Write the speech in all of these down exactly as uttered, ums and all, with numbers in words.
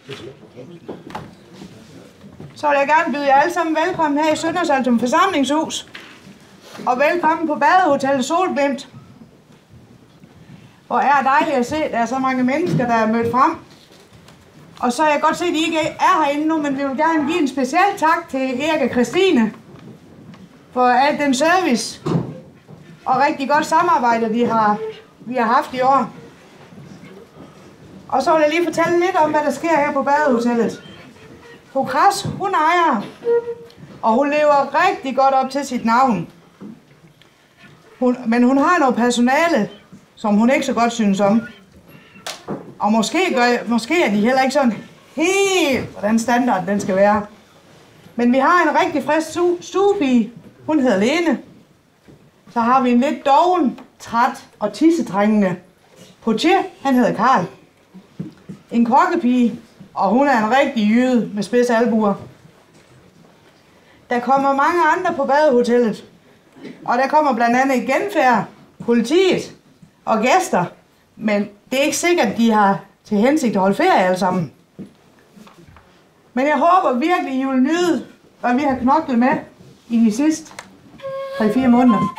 Så vil jeg gerne byde jer alle sammen velkommen her i Søndersaltum forsamlingshus. Og velkommen på Badehotellet Solglimt. Hvor er dejligt at se, at der er så mange mennesker, der er mødt frem. Og så har jeg godt set, at I ikke er herinde nu, men vi vil gerne give en speciel tak til Erik og Christine for al den service og rigtig godt samarbejde, vi har, vi har haft i år. Og så vil jeg lige fortælle lidt om, hvad der sker her på Badehotellet. Fru Kras, hun ejer, og hun lever rigtig godt op til sit navn. Hun, men hun har noget personale, som hun ikke så godt synes om. Og måske, gør, måske er de heller ikke sådan helt, hvordan standard den skal være. Men vi har en rigtig frisk stuepige. Hun hedder Lene. Så har vi en lidt doven, træt og tissetrængende portier. Han hedder Karl. En kokkepige, og hun er en rigtig jyde med spids albuer. Der kommer mange andre på Badehotellet. Og der kommer blandt andet genfærd, politiet og gæster. Men det er ikke sikkert, at de har til hensigt at holde ferie alle sammen. Men jeg håber virkelig, I vil nyde, hvad vi har knoklet med i de sidste tre fire måneder.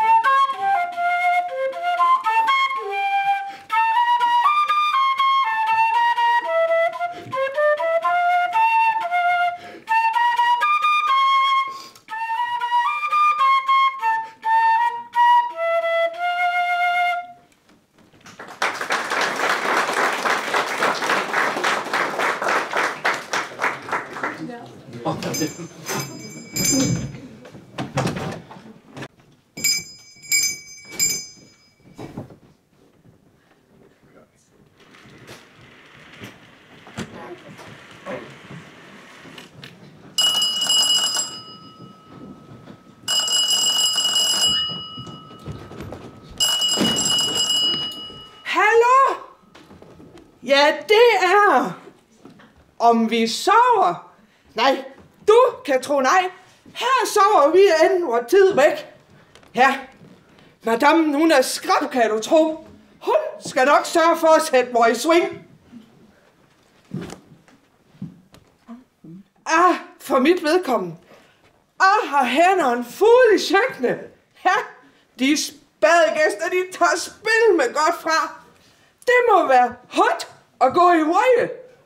Ja, det er, om vi sover. Nej, du kan tro nej. Her sover vi anden vor tid væk. Ja, madame, hun er skrab, kan du tro. Hun skal nok sørge for at sætte mig i swing. Ah, for mit vedkommende. Ah, har hænderne fulde i køkkenet. Ja, de badegæster, de tager spil med godt fra. Det må være hot at gå i veje.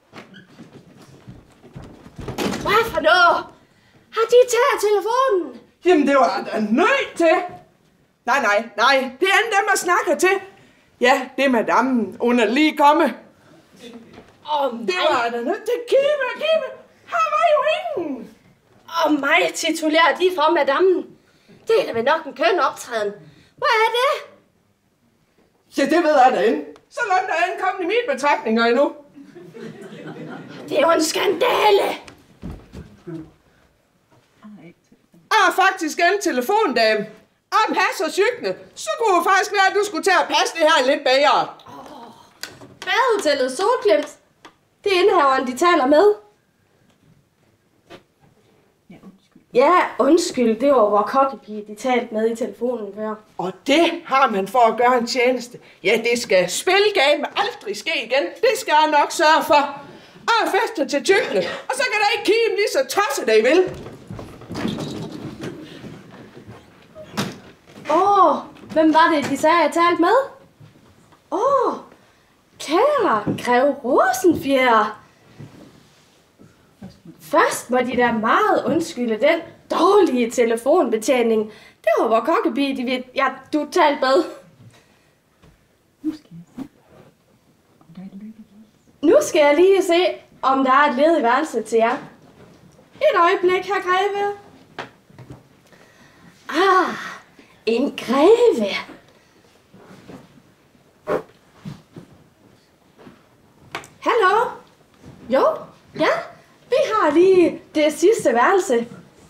Hvad for noget? Har de taget telefonen? Jamen, det var da nødt til. Nej, nej, nej. Det er dem, jeg snakker til. Ja, det er madame. Hun er lige kommet. Åh, oh, det var da nødt til. Kime, Kime. Her var jo ingen. Og oh, mig titulerer de fra madammen. Det er da vel nok en køn optræden. Hvad er det? Ja, det ved jeg da ikke. Så langt er jeg kommet i mine betragtninger endnu. Det er jo en skandale. Jeg har faktisk en telefondame. Jeg passer cyklen. Så kunne det faktisk være, at du skulle til at passe det her lidt bedre. Oh, Badehotellet Solglimt. Det er indehaveren, de taler med. Ja, undskyld. Ja, undskyld. Det var vor kokkepige, de talte med i telefonen før. Og det har man for at gøre en tjeneste. Ja, det skal spillegame aldrig ske igen. Det skal jeg nok sørge for. Jeg fester til cyklen, og så kan der ikke kime lige så tosset, I vil. Åh, oh, hvem var det, de sagde, jeg talte med? Åh, oh, kære Grev Rosenfjær. Først må de da meget undskylde den dårlige telefonbetjening. Det var vor kokkepige, de ved, ja, du talte med. Nu skal jeg lige se, om der er et ledigt værelse til jer. Et øjeblik, herr Greve. Ah, en greve. Hallo? Jo, ja, vi har lige det sidste værelse.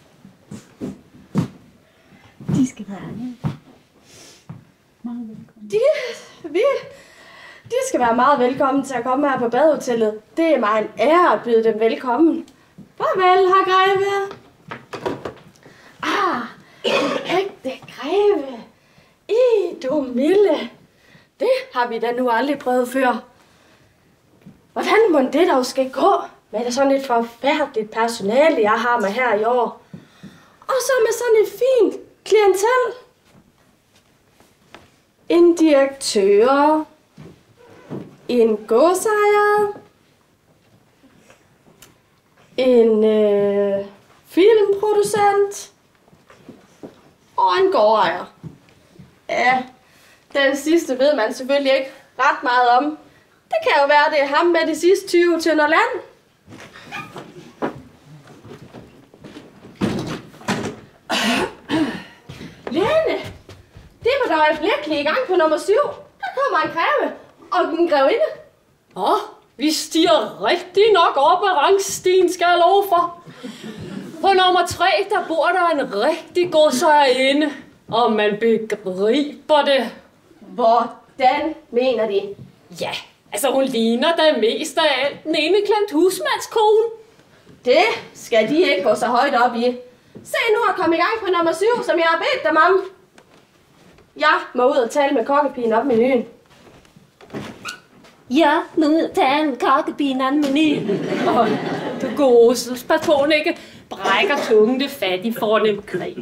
De skal være meget velkommen. De, vi, de skal være meget velkommen til at komme her på Badehotellet. Det er mig en ære at byde dem velkommen. Farvel, herr Greve. Ah, en ægte greve. I du milde. Det har vi da nu aldrig prøvet før. Hvordan må det dog skal gå? med det sådan et forfærdeligt personale, jeg har med her i år. Og så med sådan et fint klientel. En direktør, en godsejer, en øh, filmproducent og en gårdejer. Ja, den sidste ved man selvfølgelig ikke ret meget om. Det kan jo være, det er ham med de sidste tyve tønder land. Lene, det var da øjeblikkeligt i gang på nummer syv. Der kommer en greve og en grevinde. Åh, oh, vi stiger rigtig nok op ad rangstien, skal jeg love for. På nummer tre, der bor der en rigtig god sejrinde, og man begriber det. Hvordan mener de? Ja, altså hun ligner da mest af alt den ene klemt husmandskone. Det skal de ikke gå så højt op i. Se nu at komme i gang på nummer syv, som jeg har bedt dem om. Jeg må ud og tale med kokkepigen op i menuen. Ja, nu tager en kokkepine an menuen. Åh, du gode, pas på, hun ikke brækker tungen det fattige fornemt greb.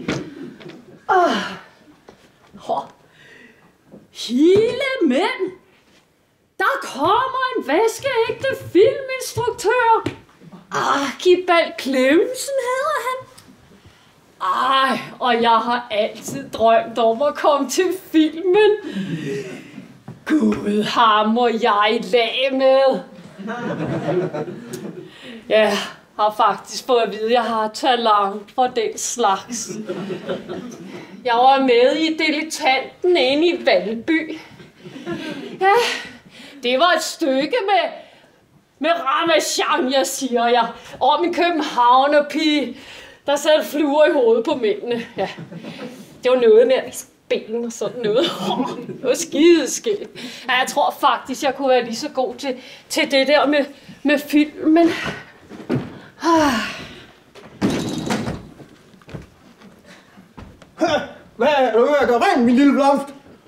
Åh, hele mænd! Der kommer en vaskeægte filminstruktør. Archibald Clemmensen hedder han. Ej, og jeg har altid drømt om at komme til filmen. Gud, ham og jeg lag med. Ja, har faktisk fået at vide, at jeg har talent for den slags. Jeg var med i Dilettanten inde i Valby. Ja, det var et stykke med, med Ramachan, jeg siger jeg, om en københavnerpige, der satte fluer i hovedet på mændene. Ja, det var noget med ben og sådan noget. Det var skideskægt. Ja, jeg tror faktisk, jeg kunne være lige så god til, til det der med, med filmen. Hvad er du ved at gøre rent, min lille blomst?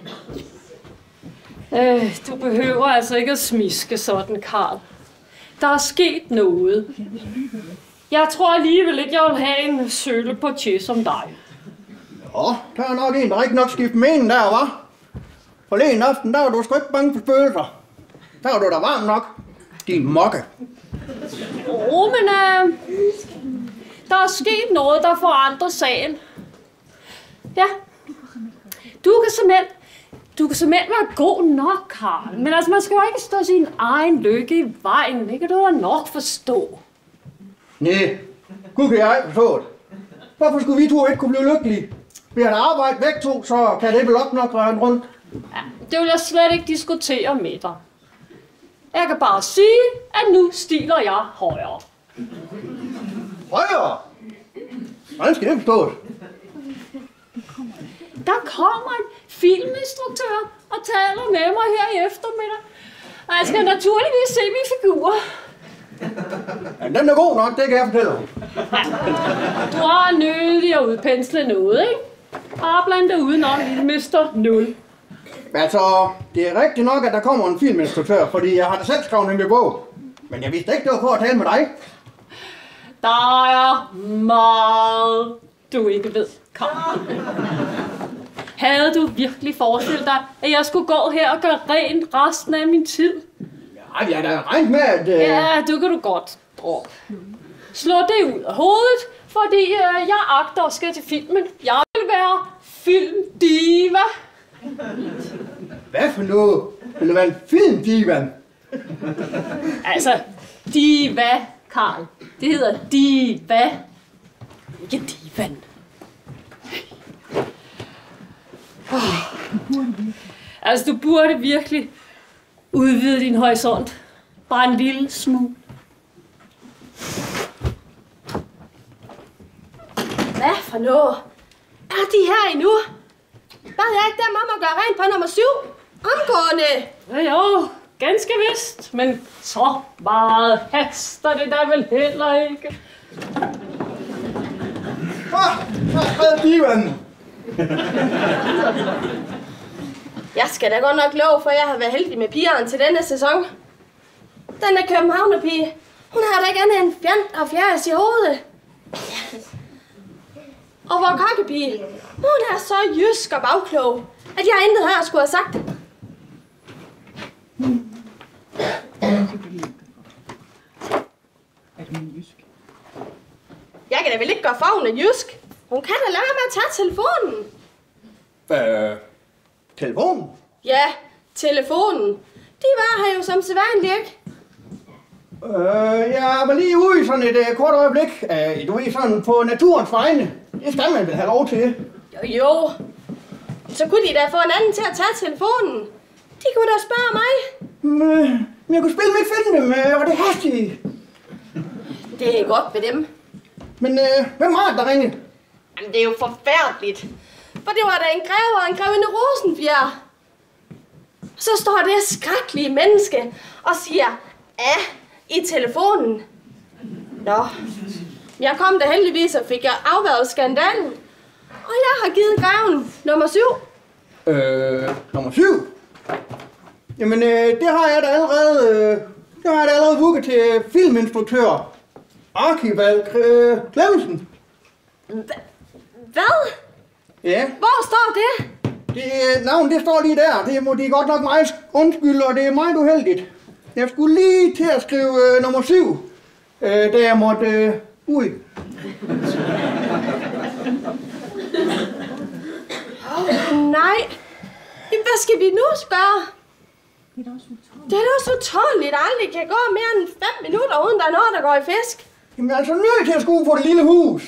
Øh, du behøver altså ikke at smiske sådan, Karl. Der er sket noget. Jeg tror alligevel ikke, jeg vil have en sølle portier som dig. Nå, der er nok en, der ikke nok skifter mening der, hva'? Forleden aften, der var du sgu ikke bange for spøgelser. Der var du da varm nok. Din mokke. Åh, oh, men øh, der er sket noget, der forandrer sagen. Ja, du kan simpelthen, du kan simpelthen være god nok, Karl. Men altså, man skal jo ikke stå sin egen lykke i vejen. Det kan du da nok forstå. Næh, Gud kan jeg ikke forstå det. Hvorfor skulle vi to ikke kunne blive lykkelige? Vi har da arbejdet væk to, så kan det vel op nok rende rundt. Ja, det vil jeg slet ikke diskutere med dig. Jeg kan bare sige, at nu stiler jeg højere. Højere? Hvordan skal det forstås? Der kommer en filminstruktør og taler med mig her i eftermiddag. Og jeg skal naturligvis se min figur. Ja, den er god nok, det kan jeg fortælle dig. Ja. Du har nødig at udpensle noget, ikke? Bare blandt dig udenom, lille mister Nul. Altså, det er rigtigt nok, at der kommer en filminstruktør, fordi jeg har da selv skrevet en bog. Men jeg vidste ikke, det var for at tale med dig. Der er meget, du ikke ved, Karl. Havde du virkelig forestillet dig, at jeg skulle gå her og gøre rent resten af min tid? Ja, jeg har da regnet med, at... Uh... Ja, du kan du godt droppe. Slå det ud af hovedet, fordi øh, jeg agter at skal til filmen. Jeg vil være filmdiva. Hvad for noget? Vil du være en filmdiva? Altså, diva, Karl. Det hedder diva. Ikke divan. Oh. Altså, du burde virkelig udvide din horisont. Bare en lille smule. Hvad for noget? Er de her endnu? Bad jeg ikke dem om at gøre rent på nummer syv? Omgående! Ja, jo, ganske vist. Men så meget haster det der vel heller ikke. Ah, der er divan. Jeg skal da godt nok love, for jeg har været heldig med pigeren til denne sæson. Den er københavnerpige. Hun har da ikke andet end fjant og fjærs i hovedet. Og hvor kokkepige, hun er så jysk og bagklog, at jeg intet her skulle have sagt det. Jeg kan da vel ikke gøre for, hun er jysk. Hun kan da lade være med at tage telefonen. Øh, telefonen? Ja, telefonen. De var her jo som sædvanligt, ikke? Øh, jeg var lige ude i sådan et uh, kort øjeblik. Uh, du ved, sådan på naturens vegne. Det skal man vel have lov til. Jo, jo. Så kunne de da få en anden til at tage telefonen. De kunne da spørge mig. Men, men jeg kunne spille mig ikke finde dem, uh, og det er hastigt. Det er godt ved dem. Men uh, hvem var det, der ringede? Jamen, det er jo forfærdeligt. For det var da en greve og en grevinde Rosenfjær. Så står det skrækkelige menneske og siger, ja, i telefonen. Nå, jeg kom da heldigvis og fik jeg afværget skandalen. Og jeg har givet greven nummer syv. Øh, nummer syv? Jamen, øh, det har jeg da allerede, øh, det har jeg da allerede booket til filminstruktør Archibald øh, Clemmensen. Hvad? Ja. Hvor står det? Det navn, det står lige der. Det må de godt nok meget undskylde, og det er meget uheldigt. Jeg skulle lige til at skrive øh, nummer syv, øh, da jeg måtte øh, ud. Oh, nej. Jamen, hvad skal vi nu spørge? Det er da også utroligt, at aldrig kan gå mere end fem minutter, uden der er noget, der går i fisk. Jamen, jeg er altså nødt til at skue på det lille hus.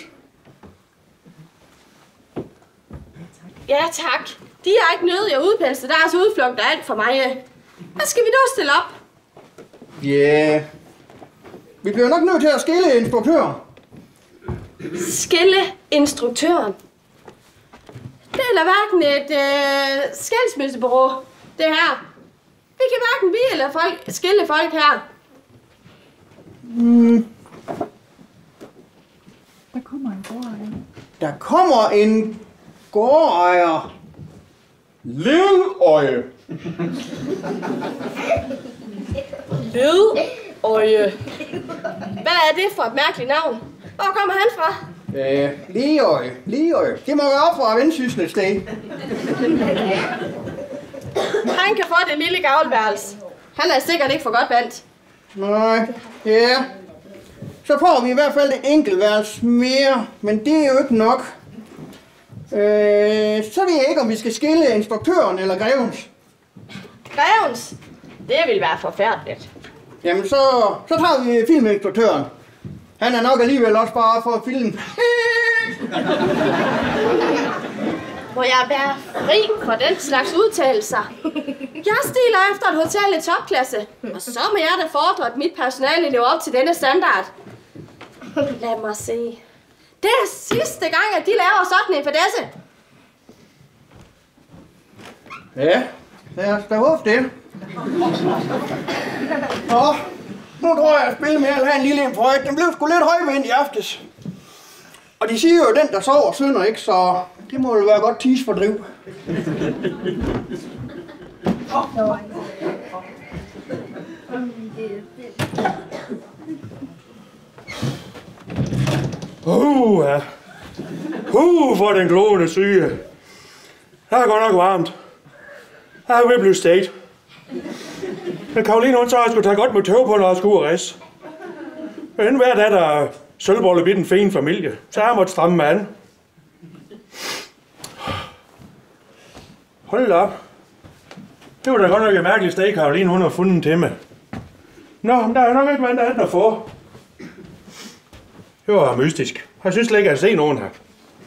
Ja, tak. De har ikke nødt at udpelse deres udflugt og alt for mig. Hvad skal vi dog stille op? Ja, yeah. Vi bliver nok nødt til at skille instruktøren. Skille instruktøren? Det er da hverken et øh, skilsmissebureau, det her. Vi kan hverken vi eller folk, skille folk her. Mm. Der kommer en gårdejer. Der kommer en gårdejer. Lilløje. Lilløje. Hvad er det for et mærkeligt navn? Hvor kommer han fra? Øh, Lilløje. Lilløje. Det må være op fra Vendsyssel et sted. Han kan få det lille gavlværelse. Han er sikkert ikke for godt vandt. Nej, ja. Så får vi i hvert fald et enkeltværelse mere, men det er jo ikke nok. Øh, så ved jeg ikke, om vi skal skille instruktøren eller grevens. Grevens? Det vil være forfærdeligt. Jamen, så, så tager vi filminstruktøren. Han er nok alligevel også bare for at filme. Må jeg være fri for den slags udtalelser? Jeg stiler efter et hotel i topklasse, og så må jeg da fordre, at mit personale lever op til denne standard. Lad mig se. Det er sidste gang, at de laver sådan en fadesse. Ja, lad os da håbe det. Nå, nu tror jeg, at spille med at have en lille infrøjt. Den blev sgu lidt højvind i aftes. Og de siger jo, at den, der sover, synder ikke, så det må jo være godt tidsfordriv. Uh, ja. Uh, for den glående syge. Der er godt nok varmt. Jeg er ved at blive stegt. Men Karoline, hun så har sgu tage godt med tøv på, når jeg skulle ud og ræs. Men hver dag, der er sølvbolle vidt en fin familie, så har jeg måttet stramme mig an. Hold da op. Det var da godt nok et mærkeligt sted, Karoline, hun har fundet til mig. Nå, men der er nok ikke været andet at få. Det var mystisk. Jeg synes slet ikke, at jeg har set nogen her.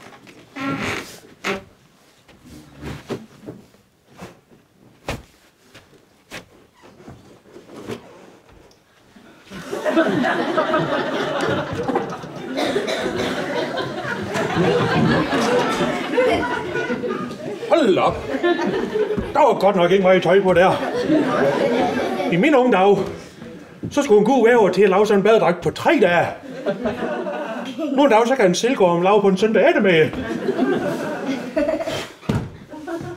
Hold op. Der var godt nok ikke meget tøj på der. I mine unge dage, så skulle en god væver til at lave sådan en badedragt på tre dage. Nogle dage, så kan en silkeorm lave på en søndag eftermiddag.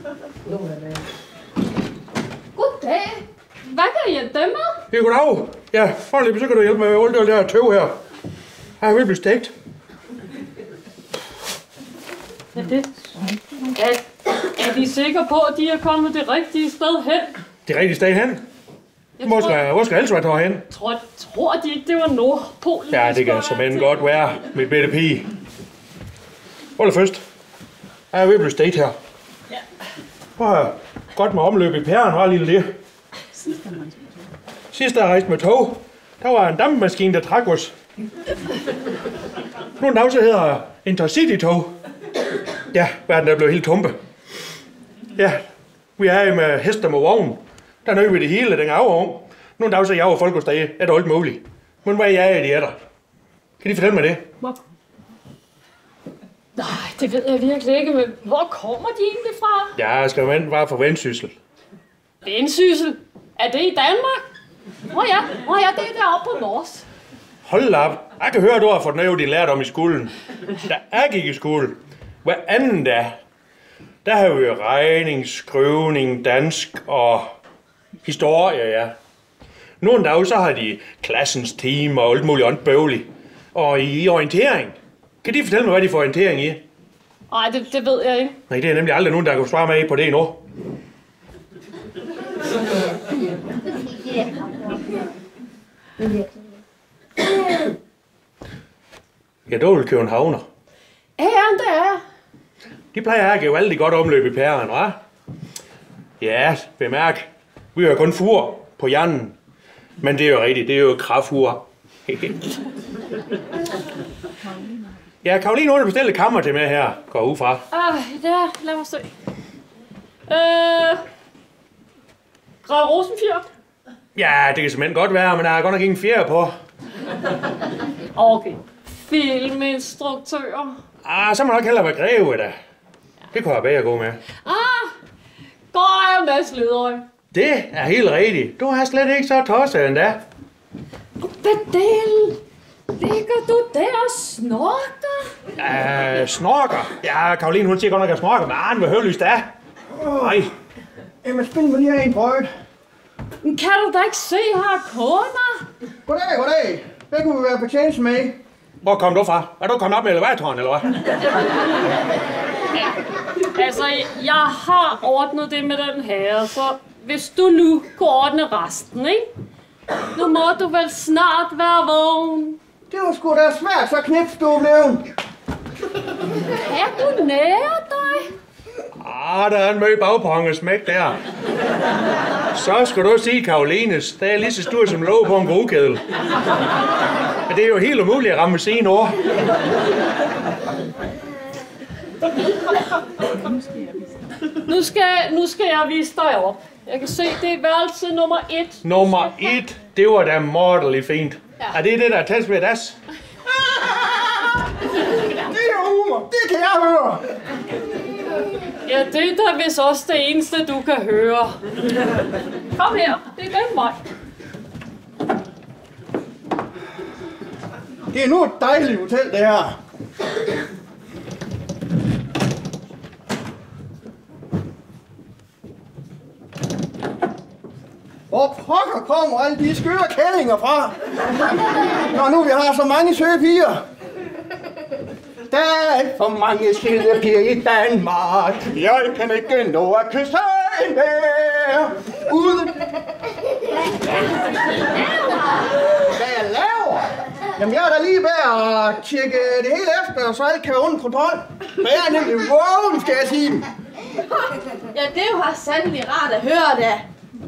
Goddag. Hvad kan jeg dømme? Ja, goddag. Ja, foreløbig, så kan du hjælpe med alt det der tøv her. Jeg vil blive stegt. Ja, det. Er, er de sikre på, at de er kommet det rigtige sted hen? Det rigtige sted hen? Jeg Hvor tror, skal, hvor skal Elsvart tage hen? tror, tror de ikke, det var Nordpolen? Ja, de det kan skulle simpelthen til? godt være, mit bitte pige. Hold da først. Jeg er ved at blive stegt her. Ja. Prøv at godt med omløb i pæren, var lille det. Sidst jeg rejste med tog, der var en dampemaskine, der trak os. Nogle dage så hedder Intercity-tog. Ja, verden er blevet helt tumpe. Ja, vi er jo med hester med vogn. Der nøg vi det hele, den afvogn. Nogle dage så jeg var folk hos dig, er det alt muligt. Men hvad er de er der? Kan de fortælle mig det? Hvor? Nej, det ved jeg virkelig ikke, men hvor kommer de egentlig fra? Ja, jeg skal jo bare for Vendsyssel. Vendsyssel? Er det i Danmark? Åh oh ja, oh ja, det er deroppe på Mors. Hold op. Jeg kan høre, at du har fået noget, de lærte om i skolen. Da jeg gik i skole, hvad anden dag, der har vi regning, skrivning, dansk og historie, ja. Nogle dage, så har de klassens team og alt muligt andet bøvligt. Og i orientering. Kan de fortælle mig, hvad de får orientering i? Nej, det, det ved jeg ikke. Nej, det er nemlig aldrig nogen, der kan svare mig på det endnu. Ja, du vil købe en havner. Ja, det er. De plejer at give vældig godt omløb i pæren, hva'? Ja, bemærk. Vi har kun fur på hjernen. Men det er jo rigtigt, det er jo kraftfur. Ja, Karoline, hun har bestilt et kammer til mig her. Går ud fra. Ah, ja, lad mig se. Øh... Grav Rosenfjord? Ja, det kan simpelthen godt være, men der er godt nok ingen fjerde på. Okay. Filminstruktør. Ah, så må nok hellere være Greve, da. Det kunne jeg bedre gå med. Ah, går jeg med Slidrøg. Det er helt rigtigt. Du har slet ikke så tosset endda. Badel, ligger du der og snorker? Uh, snorker? Ja, Karoline, hun siger godt nok, at jeg snorker, men ah, hvor højlyst da. Nej. Jamen, spil mig lige her i en brød. Men kan du da ikke se, jeg har kunder? Goddag, goddag. Hvad kunne vi være på tjeneste med? Hvor kom du fra? Er du kommet op med elevatoren, eller hvad? Altså, jeg har ordnet det med den her, så hvis du nu kunne ordne resten, ikke? Nu må du vel snart være vågen. Det var sgu da svært, så knips du blev. Kan du nære dig? Ah, der er en møg bagpong og smæk der. Så skal du sige, Karolines, der er lige så stor som låg på en grokedel. Men det er jo helt umuligt at ramme sine ord. Nu skal, nu skal jeg vise dig op. Jeg kan se, det er værelse nummer et. Nummer et, det var da morderligt fint. Ja. Er det det, der er tæt ved das? Det er humor, det kan jeg høre. Ja, det er da vist også det eneste, du kan høre. Kom her, det er den vej. Det er nu et dejligt hotel, det her. Hvor pokker kommer alle de skøre kællinger fra? Når nu vi har så mange søde piger. Der er alt for mange skille piger i Danmark. Jeg kan ikke nå at kysse en mere. Uden. Hvad jeg laver? Jamen jeg er da lige ved at tjekke det hele efter, så alt kan være under kontrol. For jeg er nemlig vågen, skal jeg sige. Ja, det er jo sandelig rart at høre det.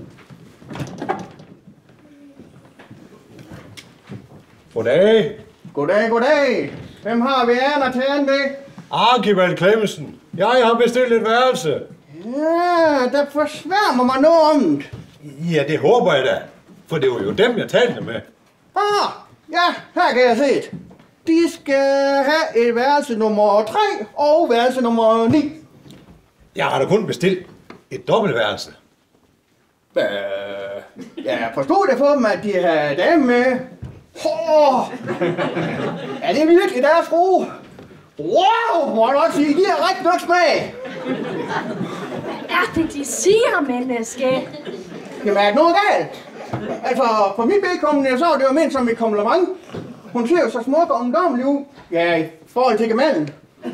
Goddag. Goddag, goddag. Hvem har vi æren at tage med? Arkivald Clemmensen. Jeg har bestilt et værelse. Ja, der forsværmer mig noget om det. Ja, det håber jeg da. For det var jo dem, jeg talte med. Ah, ja, her kan jeg se det. De skal have et værelse nummer tre og værelse nummer ni. Jeg har da kun bestilt et dobbeltværelse. Øh, jeg forstod det for dem, at de havde dame med. Oh, er det virkelig deres frue? Wow, må jeg nok sige, de har rigtig nok smag. Er det, de siger, menneske? Jamen, er det noget galt? Altså, for mit vedkommende, så var det jo ment som et kompliment. Hun ser jo så smuk og ungdommelig ud. Ja, i forhold til gemalen.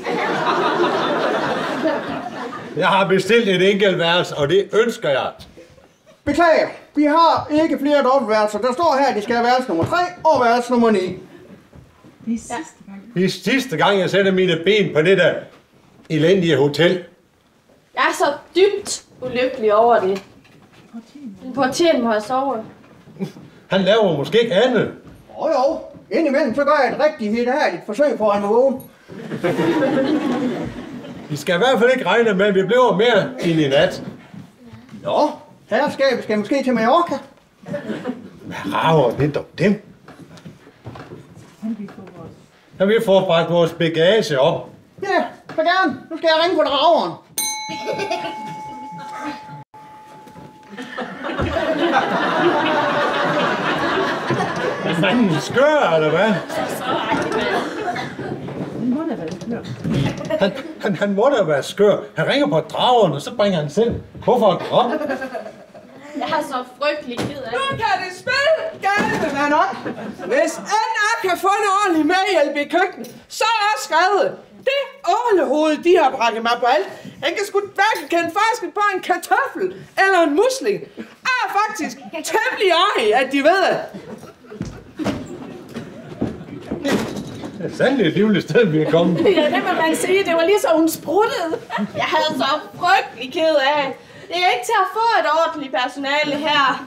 Jeg har bestilt et enkelt værelse, og det ønsker jeg. Beklager, vi har ikke flere dobbeltværelser. Der står her, at de skal have værelse nummer tre og værelse nummer ni. Det er sidste gang. Det er sidste gang, jeg sætter mine ben på det der elendige hotel. Jeg er så dybt ulykkelig over det. En portier må have sovet. Han laver måske ikke andet. Åh oh, jo, indimellem så gør jeg et rigtig helt herligt forsøg på at han må vågne. Vi skal i hvert fald ikke regne med, at vi bliver mere end i nat. Nå, herskabet skal måske til Mallorca. Hvad rager det dog dem? Han vil få bragt vores bagage op. Ja, så gerne. Nu skal jeg ringe på drageren. Manden skør, eller hvad? Han, han, han må da være skør. Han ringer på drageren, og så bringer han selv kufferten op. Jeg er så frygtelig ked af det. Nu kan det spille galt, venner. Hvis Anna kan få en ordentlig medhjælp i køkkenet, så er jeg skrevet. Det ålehoved, de har brækket mig på alt. Han kan sgu hverken kende forskel på en kartoffel eller en musling. Jeg er faktisk temmelig ej, at de ved det. Det er sandelig et livligt sted, vi er kommet. Ja, det må man sige. Det var lige så hun spruttede. Jeg havde så frygtelig ked af. Det er ikke til at få et ordentligt personale her.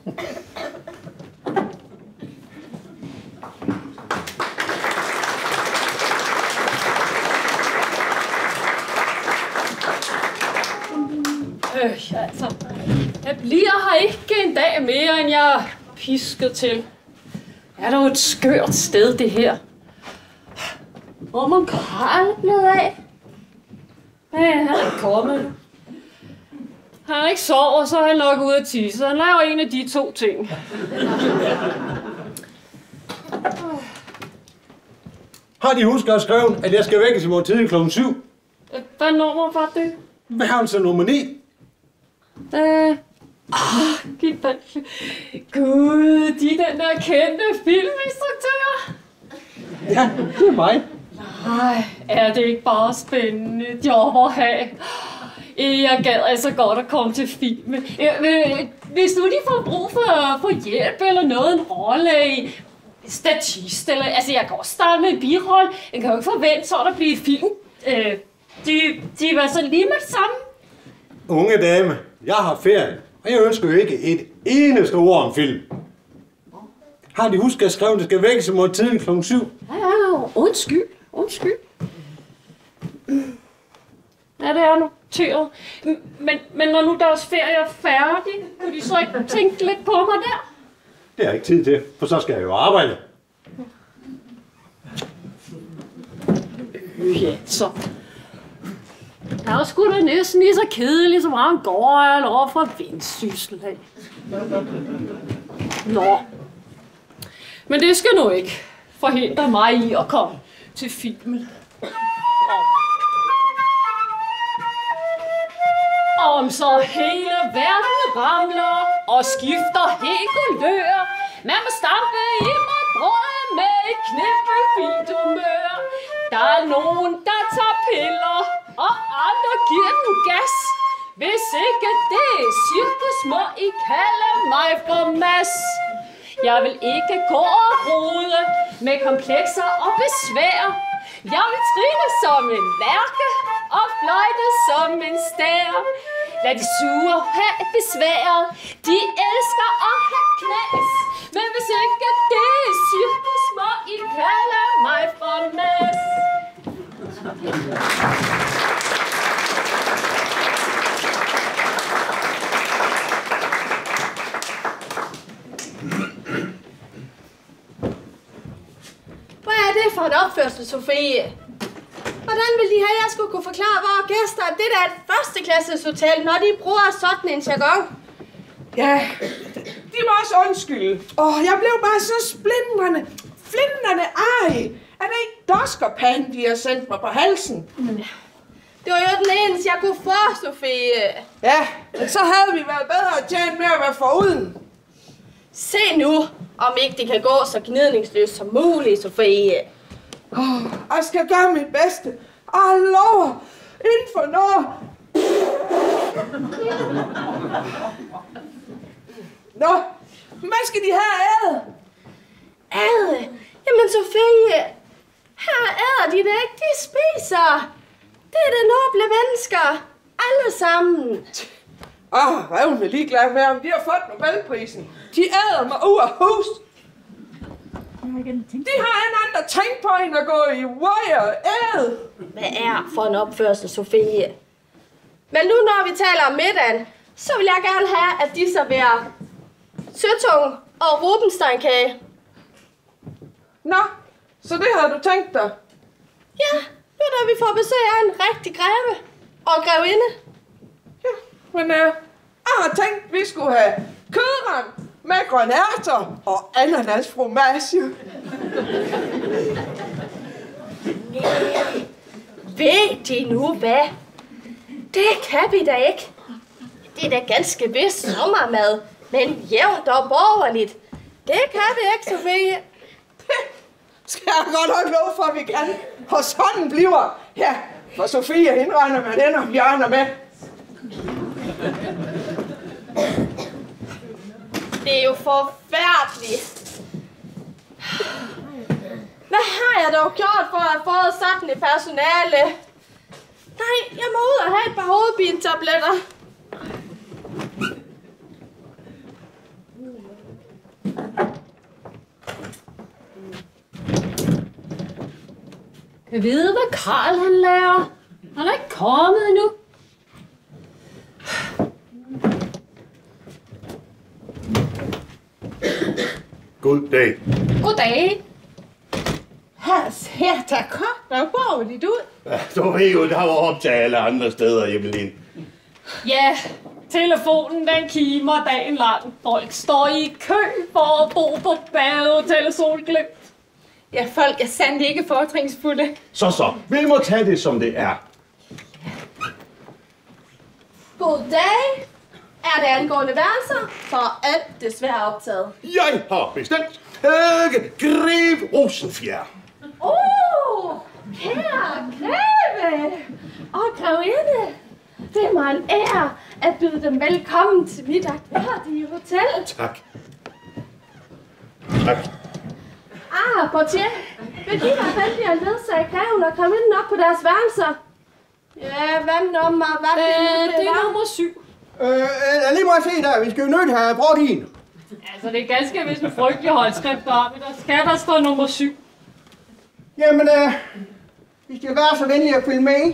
Øh, altså, jeg bliver her ikke en dag mere, end jeg er pisket til. Er der jo et skørt sted, det her? Hvor man Karl blevet af? Ja, han er kommet. Han er ikke sover, så er han nok ude at tisse. Han laver en af de to ting. Har de husket at skrive, at jeg skal vækkes i morgen tidlig klokken syv? Hvad nummer var det? Værelse nummer ni. Øh... Åh, giv den. Gud, de er den der kendte filminstruktør. Ja, det er mig. Nej, er det ikke bare spændende job at have? Jeg gad altså godt at komme til filmen. Hvis nu de får brug for, for hjælp eller noget, en rolle, statist, eller... Altså, jeg kan også starte med en birolle. Jeg kan jo ikke forvente, så der bliver et film. Øh, de, de var så lige med det samme. Unge dame, jeg har ferie, og jeg ønsker jo ikke et eneste ord om film. Har de husket at skrive, at det skal vækkes i morgen tidlig klokken syv? Ja, ja, undskyld, undskyld. Ja, det er noteret. Men, men når nu deres ferie er færdig, kunne de så ikke tænke lidt på mig der? Det har jeg ikke tid til, for så skal jeg jo arbejde. Ja, så. Jeg er sgu da næsten lige så kedelig, som han går eller over fra Vendsyssel af. Nå. Men det skal nu ikke forhindre mig i at komme til filmen. Om så hele verden ramler og skifter helt kulør. Man må stampe i mig brød med et knippe fint humør. Der er nogen, der tager piller, og andre giver den gas. Hvis ikke det er cirkus, må I kalde mig for Mads. Jeg vil ikke gå og rode med komplekser og besvær. Jeg vil trine som en lærke og fløjte som en stær. Lad de sure have besværet. De elsker at have knas. Men hvis ikke det er cirkus, må I kalde mig for Mads. Hvad er det for en opførsel, Sofie? Hvordan vil de have, at jeg skulle kunne forklare vores gæster, at det der er et førsteklasses hotel, når de bruger sådan en jargon? Ja, de må også undskylde. Åh, jeg blev bare så splindrende, flindrende ej. Er det ikke doskerpanden, de har sendt mig på halsen? Det var jo den eneste, jeg kunne få, Sofie. Ja, men så havde vi været bedre tjent med at være foruden. Se nu, om ikke det kan gå så gnidningsløst som muligt, Sofie. Oh, jeg skal gøre mit bedste. Jeg lover. Inden for noget. Nå, hvad skal de have æde? Æde? Jamen Sofie, her æder de da ikke, de spiser. Det er da noble mennesker. Alle sammen. Åh, oh, revne er ligeglad med, om de har fået Nobelprisen. De æder mig ud af hus. De har en anden ting på end at gå i wire og æde. Hvad er for en opførsel, Sofie? Men nu når vi taler om middagen, så vil jeg gerne have, at de serverer søtung og rubensteinkage. Nå, så det har du tænkt dig? Ja, nu da vi får besøg af en rigtig greve og grevinde. Ja, men øh, jeg har tænkt, at vi skulle have kødrem med grønærter og ananasfromage. Ved de nu hvad? Det kan vi da ikke. Det er da ganske vist sommermad, men jævnt og borgerligt. Det kan vi ikke, Sofie. Det skal jeg godt nok lov for, at vi kan. Og sådan bliver. Ja, for Sofie indregner man den om hjørner med. Det er jo forfærdeligt. Hvad har jeg dog gjort for at have fået sådan et personale? Nej, jeg må ud og have et par hovedpinetabletter. Jeg ved, hvad Karl han laver. Han er ikke kommet endnu. God dag. Goddag. Her ser der godt og borgerligt ud. Ja, du ved jo, der var op til alle andre steder, Evelyn. Ja, telefonen den kimer dagen lang. Folk står i kø for at bo på badehotel Solglimt. Ja, folk er sandelig ikke fortrinsfulde. Så så, vi må tage det, som det er. Goddag. Er det angående værelser? For alt desværre optaget. Jeg har bestemt øh, Greve Rosenfjær. Åh, oh, kære greve og grevinde. Det er mig en ære at byde dem velkommen til mit agtværdige hotel. Tak. Tak. Ah, portier, vil de være venlige at ledsage greven og komme ind op på deres værelser? Ja, hvad nummer? Hvad Øh, det, det er var? nummer syv. Øh, øh, lige må jeg se der. Vi skal jo nødt have brugt en. Altså, det er ganske vist en frygtelig håndskrift op, men der skal der stå nummer syv. Jamen, øh, hvis de vil være så venlige at følge med.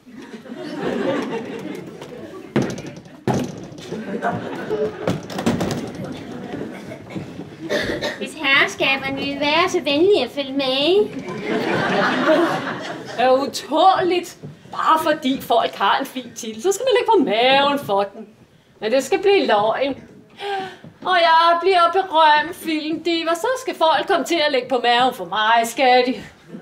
Hvis herskaberne vil være så venlige at følge med. Det er utåligt. Bare fordi folk har en fin titel, så skal man ligge på maven for den. Men det skal blive løgn. Og jeg bliver berømt filmdiva, så skal folk komme til at ligge på maven for mig, skal de.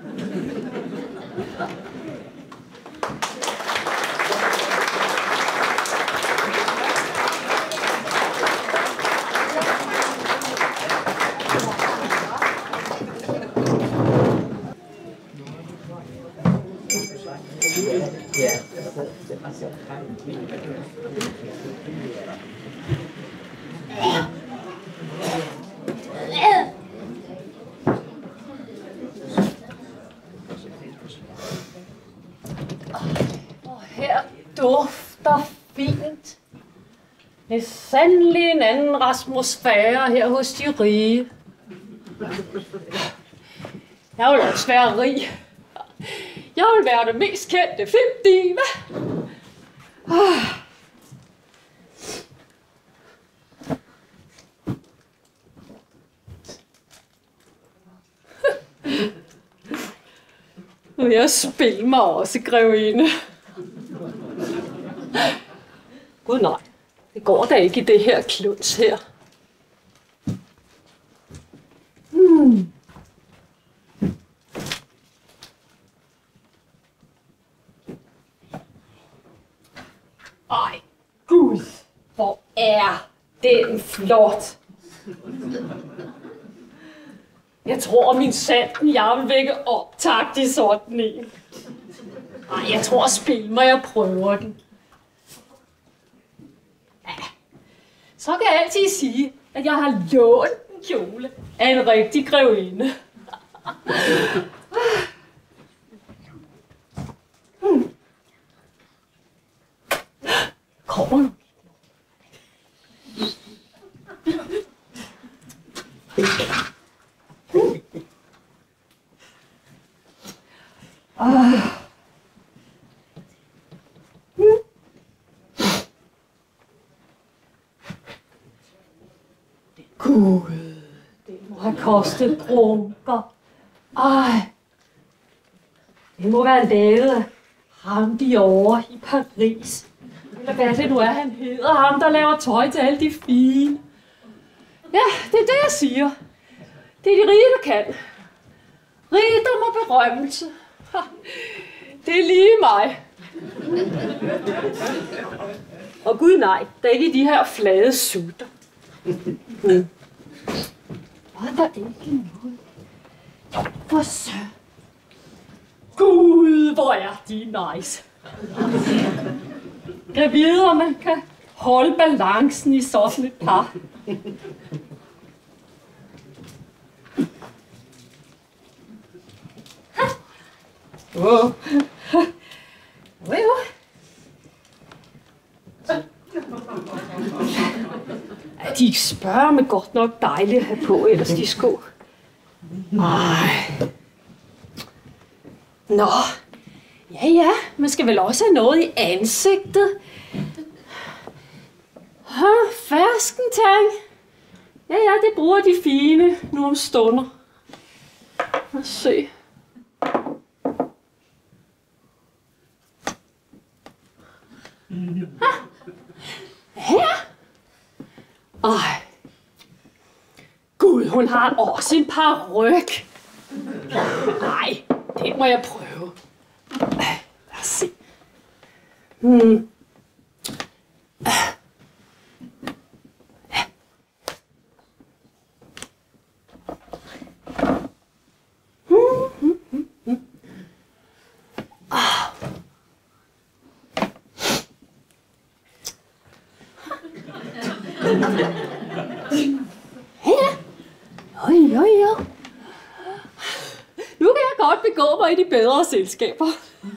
Og her dufter fint. Det er sandelig en anden atmosfære her hos de rige. Jeg vil også være rig. Jeg vil være det mest kendte filmdiva. Nu vil jeg spille mig også, grevinde. Gud nej, det går da ikke i det her kluns her. Hmm. Ej, Gud, hvor er den flot. Jeg tror, min sanden, jeg vil vække optakt i sådan en. Ej, jeg tror, spil mig, jeg prøver den. Ja. Så kan jeg altid sige, at jeg har lånt en kjole af en rigtig grevinde. Hmm. Kommer nu. Ah. Gud, det må have kostet brunker. Ej, det må være lavet af ham derovre i Paris. Eller hvad det nu er, han hedder. Ham, der laver tøj til alle de fine. Ja, det er det, jeg siger. Det er de rige, der kan. Rigdom og berømmelse. Det er lige mig. Og gud nej, der er ikke de her flade sutter. Mm. Var der ikke noget? For så. Gud, hvor er de nice. Jeg ved, om man kan holde balancen i sådan et par. Wow. De spørger mig godt nok dejligt at have på, ellers de sko. Ej. Nå. Ja, ja. Man skal vel også have noget i ansigtet. Ha, ferskentang. Ja, ja, det bruger de fine nu om stunder. Lad os se. Ha. Her. Ej. Gud, hun har også en paryk. Nej, det må jeg prøve. Lad os se. Hmm. Begå mig i de bedre selskaber.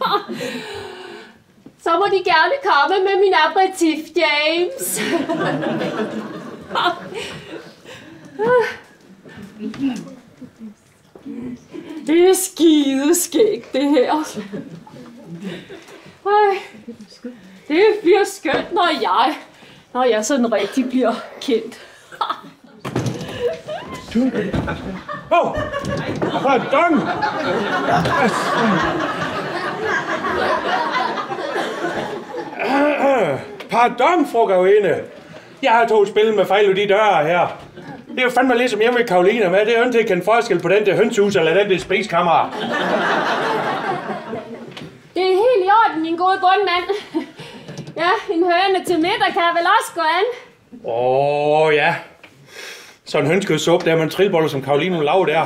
Så må de gerne komme med min aperitif, James. Det er skideskægt, det her. Det bliver skønt, når jeg, når jeg sådan rigtig bliver kendt. Åh! Oh, pardon! Pardon, fru Grevinde. Jeg har to spil med fejl i de døre her. Det er jo fandme ligesom hjemme ved Karoline med. Det er jo ikke at kende forskel på den der hønsehus eller den der spisekamera. Det er helt i orden, min gode bundmand. Ja, en høne til middag kan vel også gå an. Åh, oh, ja. Sådan en hønskødssuppe der med en trilleboller, som Karoline lavede der.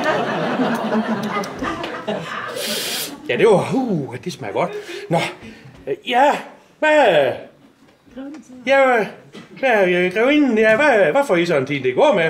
Ja, det var... Uh, det smager godt. Nå, ja, hvad... Ja, hvad, Grevinden, ja, hvad, hvad får I sådan en tid, det går med?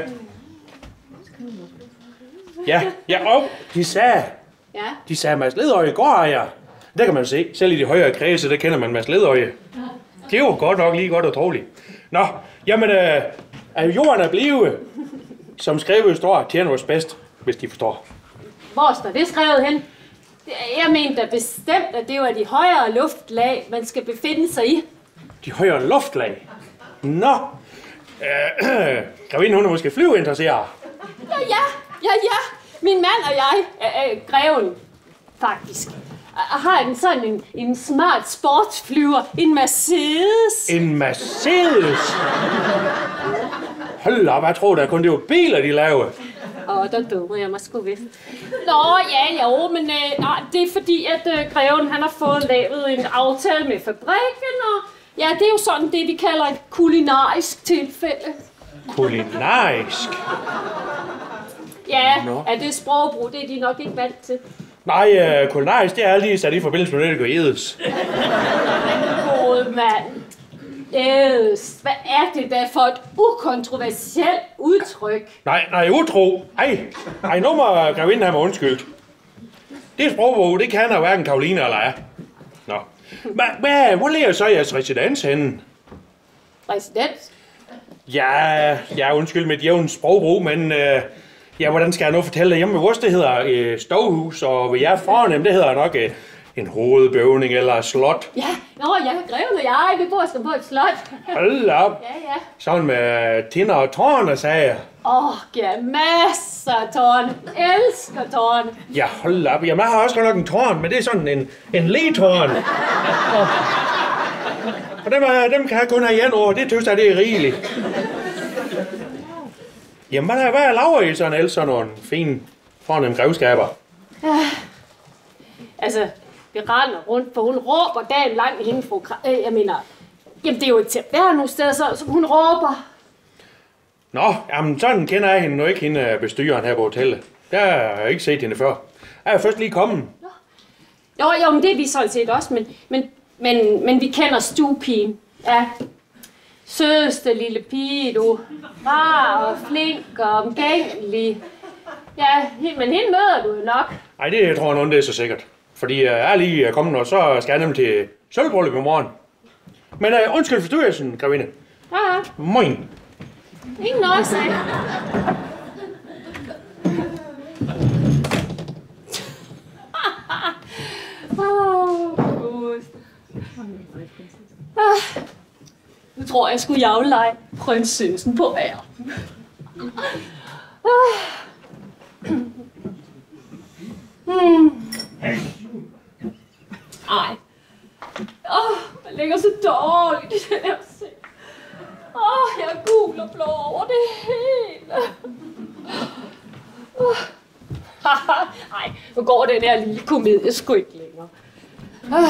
Ja, ja, og de sagde... Ja. De sagde Mads Ledøje i går, ja. Der kan man se. Selv i de højere kredse, der kender man Mads Ledøje. Det er jo godt nok lige godt og troligt. Nå, jamen... Øh, at jorden er blevet, som skrevet står, tjener os bedst, hvis de forstår. Hvor står det skrevet hen? Jeg mente da bestemt, at det var de højere luftlag, man skal befinde sig i. De højere luftlag? Nå. Øh, Grevinde, hun er måske flyveinteresseret. Ja, ja, ja, ja. Min mand og jeg, øh, øh, greven, faktisk, har en sådan en, en smart sportsflyver, en Mercedes. En Mercedes? Hold op, jeg tror da kun det var biler, de lavede. Åh, oh, der dummer jeg mig sgu vist. Nå, ja, jo, men øh, nej, det er fordi, at øh, greven han har fået lavet en aftale med fabrikken, og ja, det er jo sådan det, vi kalder et kulinarisk tilfælde. Kulinarisk? Ja, Nå. er det sprogbrug, det er de nok ikke vant til. Nej, øh, kulinarisk, det er altid sat i forbindelse med det, der kan ædes. God mand. Ædes. Hvad er det da for et ukontroversielt udtryk? Nej, nej, utro. Ej, ej, nu må grevinden have mig undskyldt. Det sprogbrug, det kan der hverken Karoline eller jeg. Nå. Hva, hva, hvor ligger så jeres residens henne? Residens? Ja, ja, undskyld mit jævn sprogbrug, men øh, ja, hvordan skal jeg nu fortælle det? Hjemme ved vores, det hedder øh, stovhus, og ved jer fornem, det hedder nok øh, en hovedbøvning eller slot. Ja, nå, jeg har grevet, og jeg vi bor på et slot. Hold op. Ja, ja. Sådan med tinder og tårne, sagde jeg. Åh, oh, ja, masser af tårne. Elsker tårne. Ja, hold op. Jamen, jeg har også godt nok en tårn, men det er sådan en, en letårn. Og, og dem, er, dem kan jeg kun have igen over. Det synes jeg, det er rigeligt. Jamen, hvad, hvad laver I sådan ellers sådan nogle fine, fornemme grevskaber? Ja. Altså, vi render rundt, for hun råber dagen lang hende fra Kra- øh, jeg mener, jamen det er jo ikke til at være nogle steder, så, så hun råber. Nå, jamen sådan kender jeg hende nu ikke, hende bestyreren her på hotellet. Der har jeg ikke set hende før. Jeg er først lige kommet. Jo, jo, men det er vi sådan set også, men, men, men, men vi kender stuepigen. Ja. Sødeste lille pige, du. Rar og flink og omgængelig. Ja, men hende møder du jo nok. Nej, det tror jeg nu, det er så sikkert. Fordi jeg er lige kommet, og så skal jeg nemlig til sølvbryllup i morgen. Men uh, undskyld forstyrrelsen, grevinde. Ja, ja. Moin. Ingen årsag. Åh, Gud. Ah, nu tror jeg, jeg skulle javlege prinsessen på vejr. Ah. Hmm. Ej. Åh, oh, jeg ligger så dårligt i den her seng. Åh, oh, jeg er gul og blå over det hele. Uh. Ej, nu går den her lille komedie sgu ikke længere. Uh.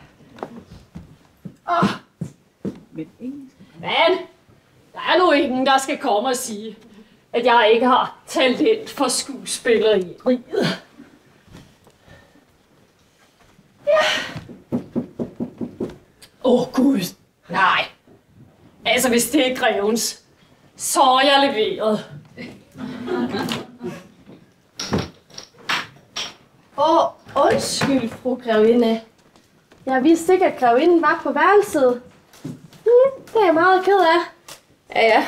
Uh. Men der er nu ingen, der skal komme og sige, at jeg ikke har talent for skuespilleriet. Ja. Åh, oh, Gud. Nej. Altså, hvis det er grevens, så er jeg leveret. Åh, oh, undskyld, fru grevinde. Jeg vidste ikke, at grevinden var på værelset. Hmm, det er jeg meget ked af. Ja, ja.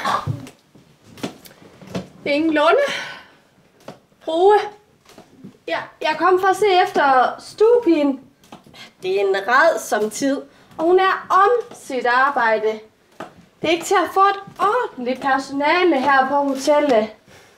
Ingen Lunde. Frue. Ja, jeg kom for at se efter stuepigen. Det er en rædsom tid, og hun er om sit arbejde. Det er ikke til at få et ordentligt personale her på hotellet.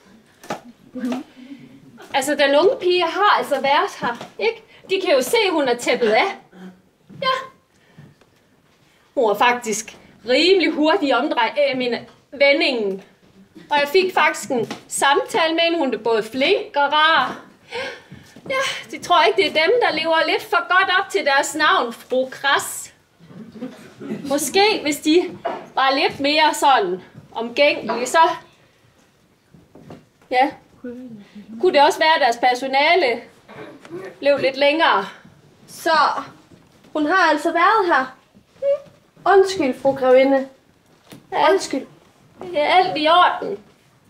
Altså, den unge pige har altså været her, ikke? De kan jo se, at hun er tæppet af. Ja. Hun er faktisk rimelig hurtig omdrej, jeg mener, vendingen. Og jeg fik faktisk en samtale med hende. Hun er både flink og rar. Ja, de tror ikke, det er dem, der lever lidt for godt op til deres navn, fru Kras. Måske, hvis de var lidt mere sådan omgængelige, så... Ja. Kunne det også være, at deres personale blev lidt længere? Så hun har altså været her. Hmm. Undskyld, fru grevinde. Ja. Undskyld. Det er alt i orden.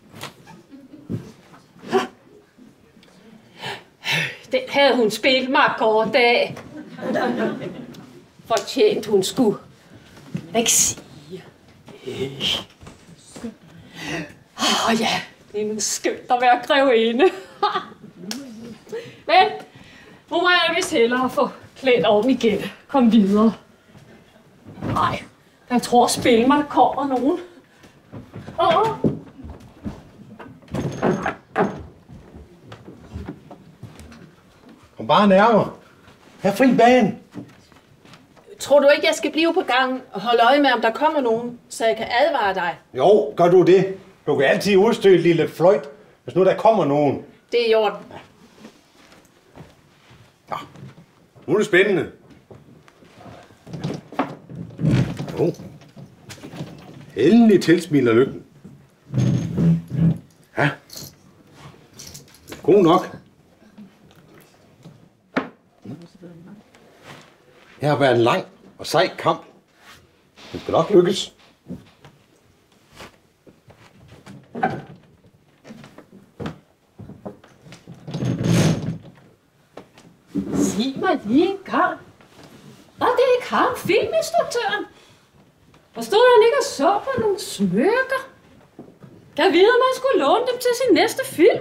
Den havde hun spillet mig kort af. Fortjent hun skulle. Ikke sige. Åh oh, ja, det er en skønt at være grevinde. Men nu må jeg vist hellere få klædt om igen. Kom videre. Nej, jeg tror spil mig kommer nogen. Åh. Oh. Kom bare nærmere. Her er fri bane. Tror du ikke, jeg skal blive på gangen og holde øje med, om der kommer nogen, så jeg kan advare dig? Jo, gør du det. Du kan altid udstøde et lille fløjt, hvis nu der kommer nogen. Det er i orden. Ja. Nu er det spændende. Jo. Endelig tilsmiler lykken. Ja. god nok. Det har været en lang og sej kamp. Det skal nok lykkes. Sig mig lige en gang. Og det er Karl, filminstruktøren. Og stod han ikke og så på nogle smykker? Jeg ved, at man skulle låne dem til sin næste film.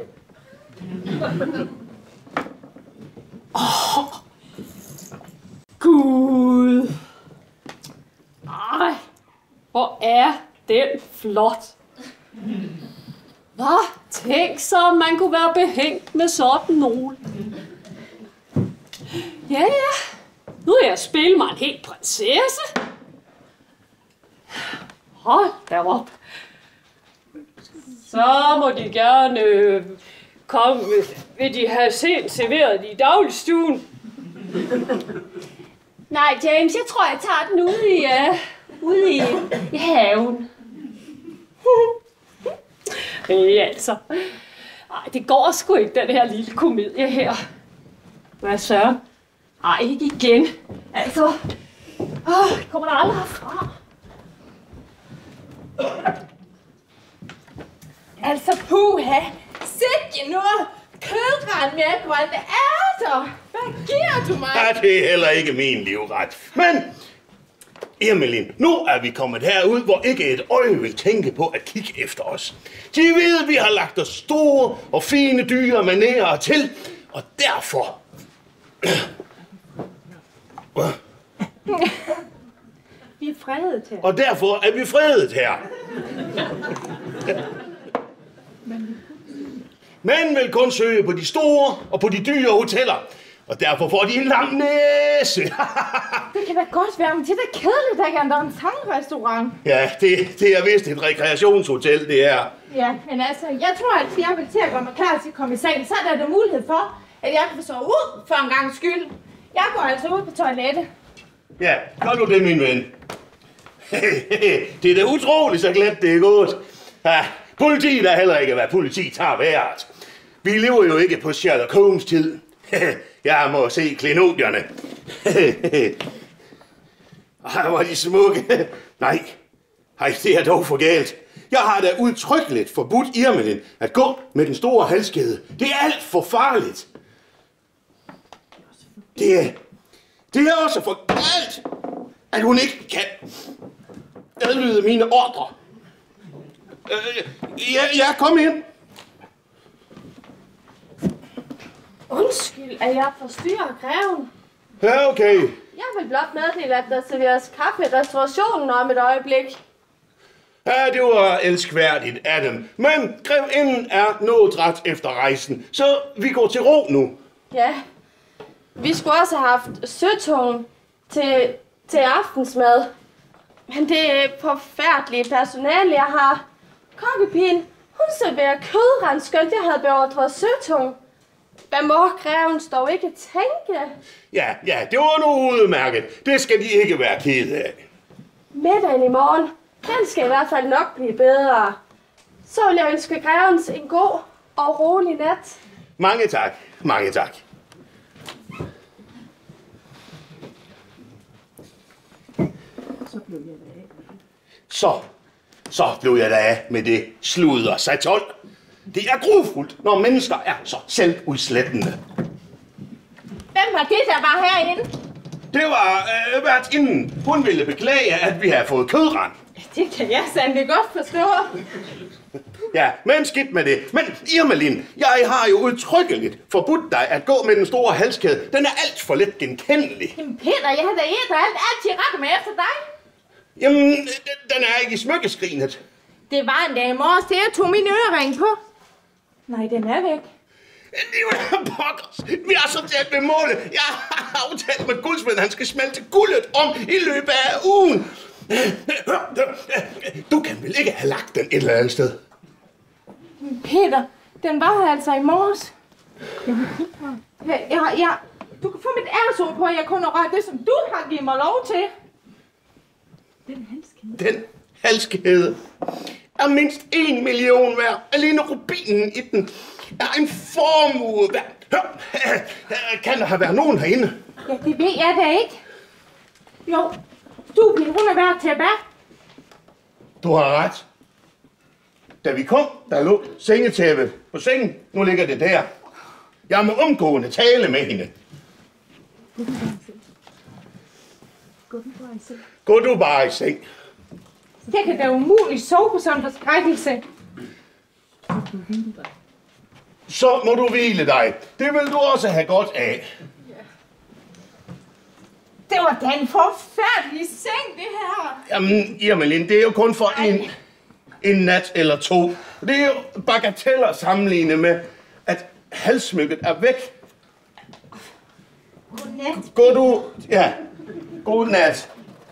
Åh, oh, Gud. Ej, hvor er den flot. Hvad? Tænk så, om man kunne være behængt med sådan nogle. Ja, ja. Nu er jeg spille mig en helt prinsesse. Hold da op. Så må de gerne øh, komme. Vil de have sent serveret i dagligstuen? Nej, James, jeg tror, jeg tager den ude i, uh, ude i, i haven. Ja, altså. Ej, det går sgu ikke, den her lille komedie her. Hvad så? Ej, ikke igen. Altså. Åh, kommer der aldrig herfra? Altså, puha. Sikke noget kødgræn med grønne ærter. Hvad giver du mig? Ja, det er heller ikke min livret. Men, Irmelin, nu er vi kommet herud, hvor ikke et øje vil tænke på at kigge efter os. De ved, at vi har lagt os store og fine dyre manerer til, og derfor... Vi er fredet her. Og derfor er vi fredet her. Men vil kun søge på de store og på de dyre hoteller. Og derfor får de en lang næse. Det kan da godt være, men det er da kedeligt, der ikke er en tangrestaurant. Ja, det, det er vist et rekreationshotel, det er. Ja, men altså, jeg tror, at jeg vil til at gøre mig klar til at komme i seng. Så er der mulighed for, at jeg kan få sove ud for en gang skyld. Jeg går altså ud på toilettet. Ja, gør du det, min ven. Det er da utroligt, så glemt det er gået. Ja, politiet er heller ikke, hvad politiet har været. Vi lever jo ikke på Sherlock Holmes tid. Jeg må se klenodierne. Ej, hvor er de smukke. Nej, Ej, det er dog for galt. Jeg har da udtrykkeligt forbudt Irmelin at gå med den store halskæde. Det er alt for farligt. Det er, det er også for galt, at hun ikke kan adlyde mine ordre. Øh, ja, ja, kom ind. Undskyld, at jeg forstyrrer greven. Ja, okay. Jeg vil blot meddele, at der serveres kaffe i restaurationen om et øjeblik. Ja, det var elskværdigt af dem. Men grevinden er nået ret efter rejsen, så vi går til ro nu. Ja. Vi skulle også have haft søtungen til, til aftensmad. Men det er forfærdelige personale, jeg har. Kokkepigen, hun serverer kødrens, skønt jeg havde beordret søtung. Hvad må greven dog ikke tænke? Ja, ja, det var nu udmærket. Det skal de ikke være kede af. Middagen i morgen, den skal i hvert fald nok blive bedre. Så vil jeg ønske greven en god og rolig nat. Mange tak, mange tak. Så blev jeg da af. Så, så blev jeg da af med det sludder satol. Det er grufuldt, når mennesker er så selvudslættende. Hvem var det, der var herinde? Det var øh, værtinden. Hun ville beklage, at vi havde fået kødrand. Det kan jeg sandelig godt forstå. Ja, men skidt med det. Men Irmelin, jeg har jo udtrykkeligt forbudt dig at gå med den store halskæde. Den er alt for let genkendelig. Jamen Peter, jeg har da et og alt altid rettet med efter dig. Jamen, den er ikke i smykkeskrinet. Det var en dag i morges, til jeg tog min ørering på. Nej, den er væk. Det er jo pokkers. Vi er så tæt ved målet. Jeg har aftalt med guldsmeden, han skal smelte guldet om i løbet af ugen. Du kan vel ikke have lagt den et eller andet sted? Peter, den var her altså i morges. Ja, ja, ja. Du kan få mit æresord på, at jeg kun har rørt det, som du har givet mig lov til. Den halskæde. Den halskæde er mindst en million værd. Alene rubinen i den. er en formue. Hvad? Hør, kan der have været nogen herinde? Ja, det ved jeg da ikke. Jo, du bliver hun er været tilbage. Du har ret. Da vi kom, der lå sengetæppet på sengen. Nu ligger det der. Jeg må omgående tale med hende. Gå du bare i seng. Jeg kan da umuligt sove på sådan en forskrækkelse. Så må du hvile dig. Det vil du også have godt af. Det var da en forfærdelig seng, det her. Jamen, Irmelin, det er jo kun for en, en nat eller to. Det er jo bagateller sammenlignet med, at halssmykket er væk. Godnat. Gå du... Ja, godnat.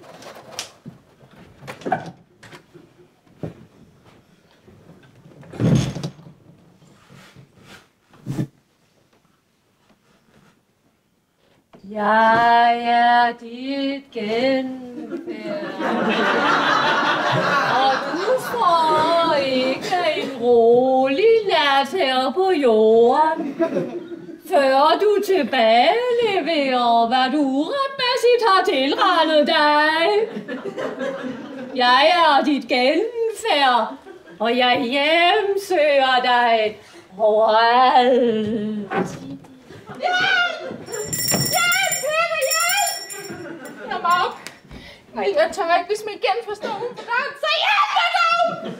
Jeg er dit genfærd, og du får ikke en rolig nat her på jorden, før du tilbageleverer, hvad du uretmæssigt har tilrettet dig. Jeg er dit genfærd, og jeg hjemsøger dig overalt. Jeg må op. Nej, jeg tør ikke, hvis man igen forstår hun på døren. Så hjælp mig nu!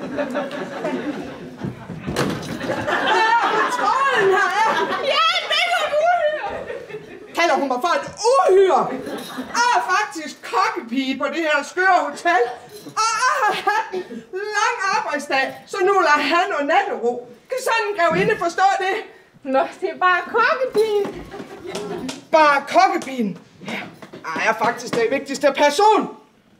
Tråden her er! Ja, det er et uhyre! Kalder hun mig for et uhyre? Jeg er faktisk kokkepige på det her skøre hotel. Og jeg har haft en lang arbejdsdag, så nu lader han og nattero. Kan sådan en grevinde forstå det? Nå, det er bare kokkepigen. Bare kokkepigen? Jeg er faktisk den vigtigste person.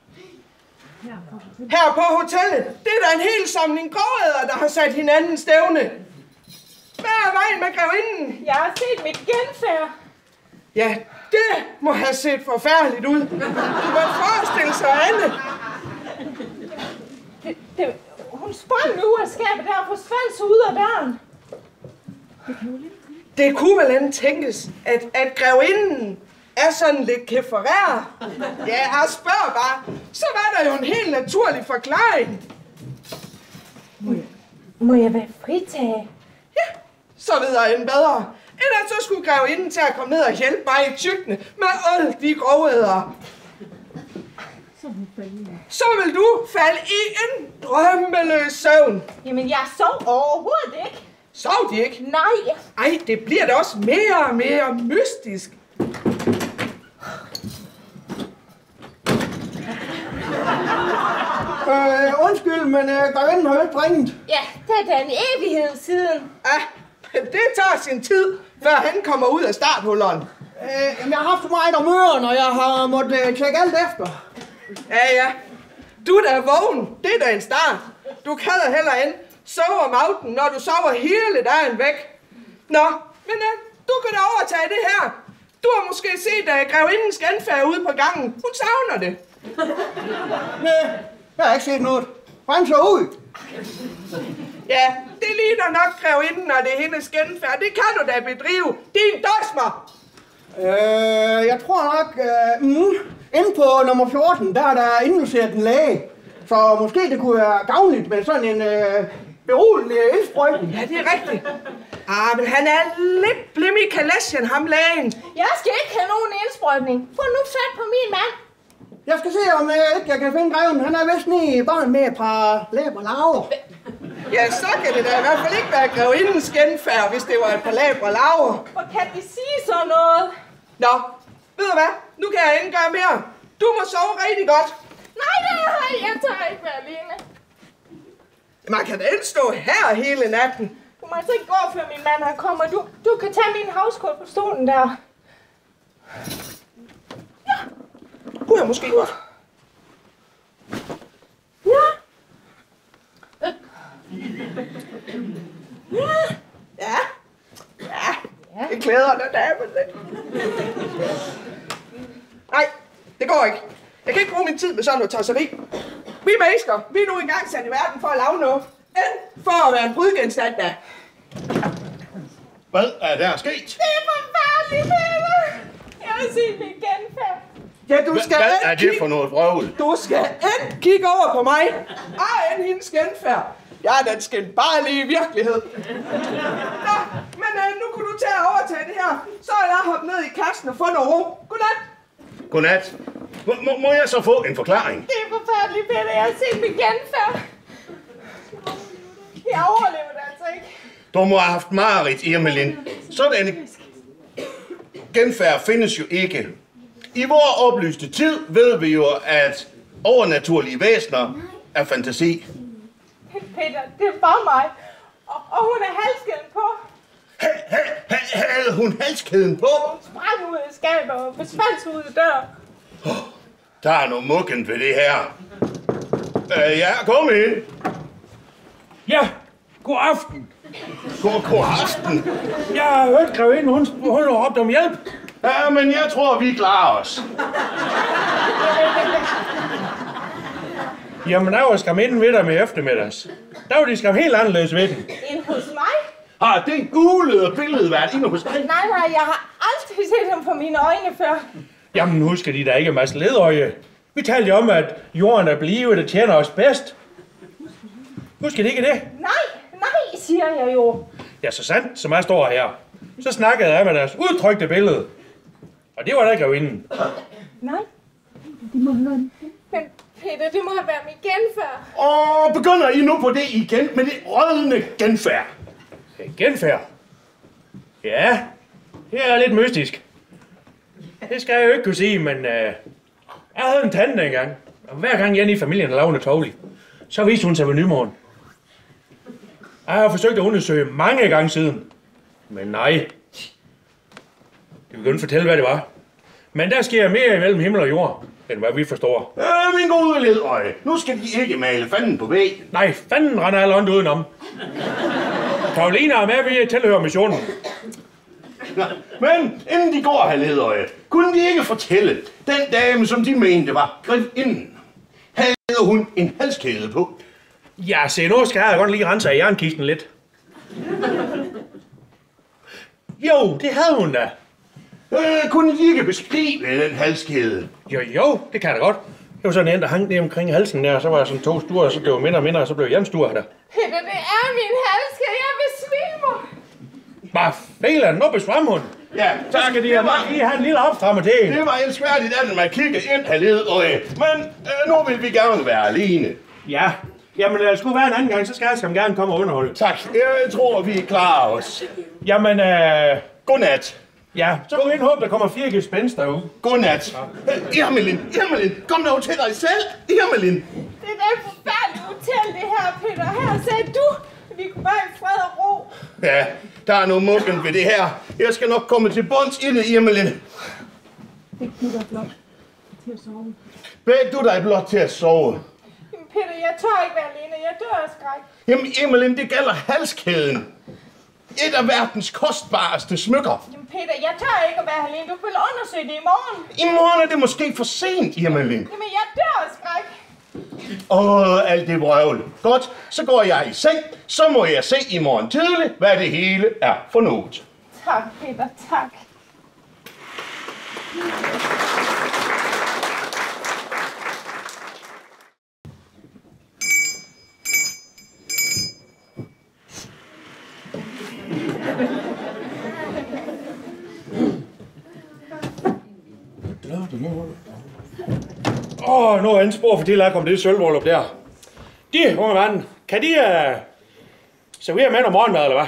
Her på hotellet, det er der en hel samling gråæder, der har sat hinanden stævne. Hvad er vejen med grevinden? Jeg har set mit genfærd. Ja, det må have set forfærdeligt ud. Du må forestille sig andet. Det, det, hun sprang ud af skabet der og forsvandt så ud af døren. Det kunne vel end tænkes, at, at grevinden er sådan lidt kæfferær. Ja, jeg spørger bare. Så var der jo en helt naturlig forklaring. Må jeg, må jeg være fritaget? Ja, så videre end bedre. Ellers så skulle grevinden til at komme ned og hjælpe mig i køkkenet med alle de grovæder. Så vil du falde i en drømmeløs søvn. Jamen, jeg sov overhovedet ikke. Sov de ikke? Nej. Ej, det bliver da også mere og mere mystisk. Øh, undskyld, men øh, grevinden har jo ikke ringet. Ja, det er da en evighed siden. Ja, det tager sin tid, før han kommer ud af starthulleren. Øh, jamen, jeg har haft meget om ørerne, og jeg har måttet øh, tjekke alt efter. Ja, ja. Du er da vågen. Det er da en start. Du kan da heller end sove om aftenen, når du sover hele dagen væk. Nå, men uh, du kan da overtage det her. Du har måske set uh, grevindens genfærd ude på gangen. Hun savner det. Nej, jeg har ikke set noget. Hvordan så ud? Ja, det ligner nok grevinden, og det er hendes genfærd. Det kan du da bedrive. Din dosmer. Øh, jeg tror nok, øh, mm, inde på nummer fjorten, der er der indlogeret en læge. Så måske det kunne være gavnligt med sådan en øh, beroligende indsprøjtning. Ja, det er rigtigt. Ah, men han er lidt blim i kalæsjen, ham lægen. Jeg skal ikke have nogen indsprøjtning. Få nu fat på min mand. Jeg skal se, om øh, ikke jeg kan finde greven. Han er vist nede i barn med et par læber laver. Ja, så kan det da i hvert fald ikke være grevindens genfærd, hvis det var et par labre laver. Hvor kan de sige sådan noget? Nå, ved du hvad? Nu kan jeg ikke gøre mere. Du må sove rigtig godt. Nej, det er jeg. Jeg tager ikke være alene. Man kan da ikke stå her hele natten. Du må altså ikke gå, før min mand han kommer. Du, du kan tage min havskål på stolen der. Ja, kunne jeg måske godt. Ja. Ja. Ja. Ja. Det klæder dig, dame. Nej, det går ikke. Jeg kan ikke bruge min tid med sådan noget tosseri. Vi mennesker, vi er nu engang sat i verden for at lave noget. End for at være en brudgenstand, da. Hvad er der sket? Det er forfærdeligt, Peter! Jeg vil se min genfærd. Ja, du skal Hvad er det for noget vrøvl? Du skal end kigge over på mig, og end hendes genfærd. Jeg er den skændbarlige virkelighed. Nå, men øh, nu kunne du tage og overtage det her. Så er jeg hoppet ned i kassen og få noget ro. Godnat. Godnat. Må, må, må jeg så få en forklaring? Det er forfærdeligt, Peter. Jeg har set min genfærd. Jeg overlever det altså ikke. Du må have haft mareridt, Irmelin. Sådan genfærd findes jo ikke. I vores oplyste tid ved vi jo, at overnaturlige væsener er fantasi. Peter, det er bare mig. Og, og hun er halskæden på. Havde hun halskæden på? Hun sprang ud af skabet og forsvandt ud af døren. Oh, der er noget muggent ved det her. Uh, ja, kom ind. Ja, god aften. God, god aften. Jeg har hørt grevinden, hun, hun har råbt om hjælp. Ja, men jeg tror, vi klarer os. Jamen, der var skam inden ved dig med eftermiddags. Der var de skam helt anderledes ved den. Ind hos mig? Har det gulede billede været inde hos dig? Nej, nej, jeg har aldrig set ham for mine øjne før. Jamen, husker de der ikke en masse ledøje? Vi talte jo om, at jorden er blive, der tjener os bedst. Husker de ikke det? Nej, nej, siger jeg jo. Ja, så sandt, som jeg står her. Så snakkede jeg med deres udtrykte billede. Og det var der grevinden. Nej, det må have været. Men Peter, det må have været min genfærd. Åh, begynder I nu på det igen med det rådne genfærd? Genfærd? Ja, det er lidt mystisk. Det skal jeg jo ikke kunne sige, men uh, jeg havde en tante engang. Og hver gang Jenny i familien lavede noget tårligt, så viste hun sig ved nymorgen. Jeg har forsøgt at undersøge mange gange siden. Men nej. Det begyndte at fortælle, hvad det var. Men der sker mere imellem himmel og jord, end hvad vi forstår. Øh, min gode ledøje. Nu skal de ikke male fanden på væggen. Nej, fanden render alle ånd udenom. Karoline er med, vi tilhører missionen. Nå, men inden de går her, ledøje, kunne de ikke fortælle, den dame, som de mente var grevinden, havde hun en halskæde på? Ja, se, nu skal jeg godt lige rense af jernkisten lidt. Jo, det havde hun da. Øh, kunne de ikke beskrive den halskæde? Jo, jo, det kan jeg da godt. Det var sådan en, der hang ned omkring halsen der, og så var jeg sådan to stuer, og så blev jeg mindre og mindre, og så blev jeg en stuer der. Peter, det er min halskæde. Jeg besvimer. Hvad fælen, nu besvammer hun. Ja, Så skal de have nok lige have en lille opstrammer til en. Det var elskværdigt, at man kigger ind her ledøje. Men øh, nu vil vi gerne være alene. Ja, jamen det skulle være en anden gang, så skal jeg skam gerne komme og underholde. Tak, jeg tror, vi klarer os. Jamen, øh... Godnat. Ja, så kan vi ikke håbe, der kommer fire gespenst derude. Godnat. Ja. Irmelin, Irmelin, kom nu til dig selv. Irmelin. Det er da et forfærdeligt hotel, det her, Peter. Her sagde du, at vi kunne være i fred og ro. Ja, der er noget muggent ved det her. Jeg skal nok komme til bunds i det, Irmelin. Det er dig blot til at sove. Væk du dig blot til at sove. Jamen, Peter, jeg tør ikke være alene. Jeg dør af skræk. Jamen, Irmelin, det gælder halskæden. Et af verdens kostbareste smykker. Jamen, Peter, jeg tør ikke at være alene. Du vil undersøge det i morgen. I morgen er det måske for sent, Irmelin. Jamen, jeg dør af skræk. Åh, alt det vrøvl. Godt, så går jeg i seng. Så må jeg se i morgen tidligt, hvad det hele er for noget. Tak, Peter, tak. Åh, oh, nu er en spor for til at komme det sølvbrøllup der. De, unge mand, kan de uh, servere mænd om morgenmad, eller hvad?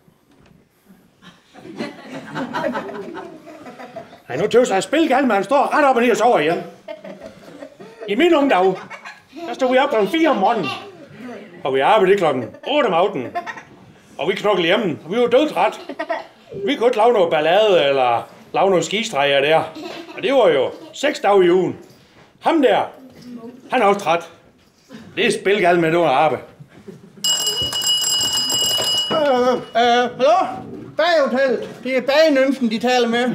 Nej, nu tøvs jeg spilgalt, man står ret op og ned og sover igen. I mine unge dage, der stod vi op klokken fire om morgenen. Og vi arbejdede klokken otte om aftenen. Og vi knoklede hjemme, og vi var dødtræt. Vi kunne ikke lave noget ballade, eller lave noget skistreger der. Og det var jo seks dage i ugen. Ham der, han er også træt. Det er spilgalt med noget arbejde. Øh, øh, hallo? Bagehotellet. Det er bagenymfen, de taler med.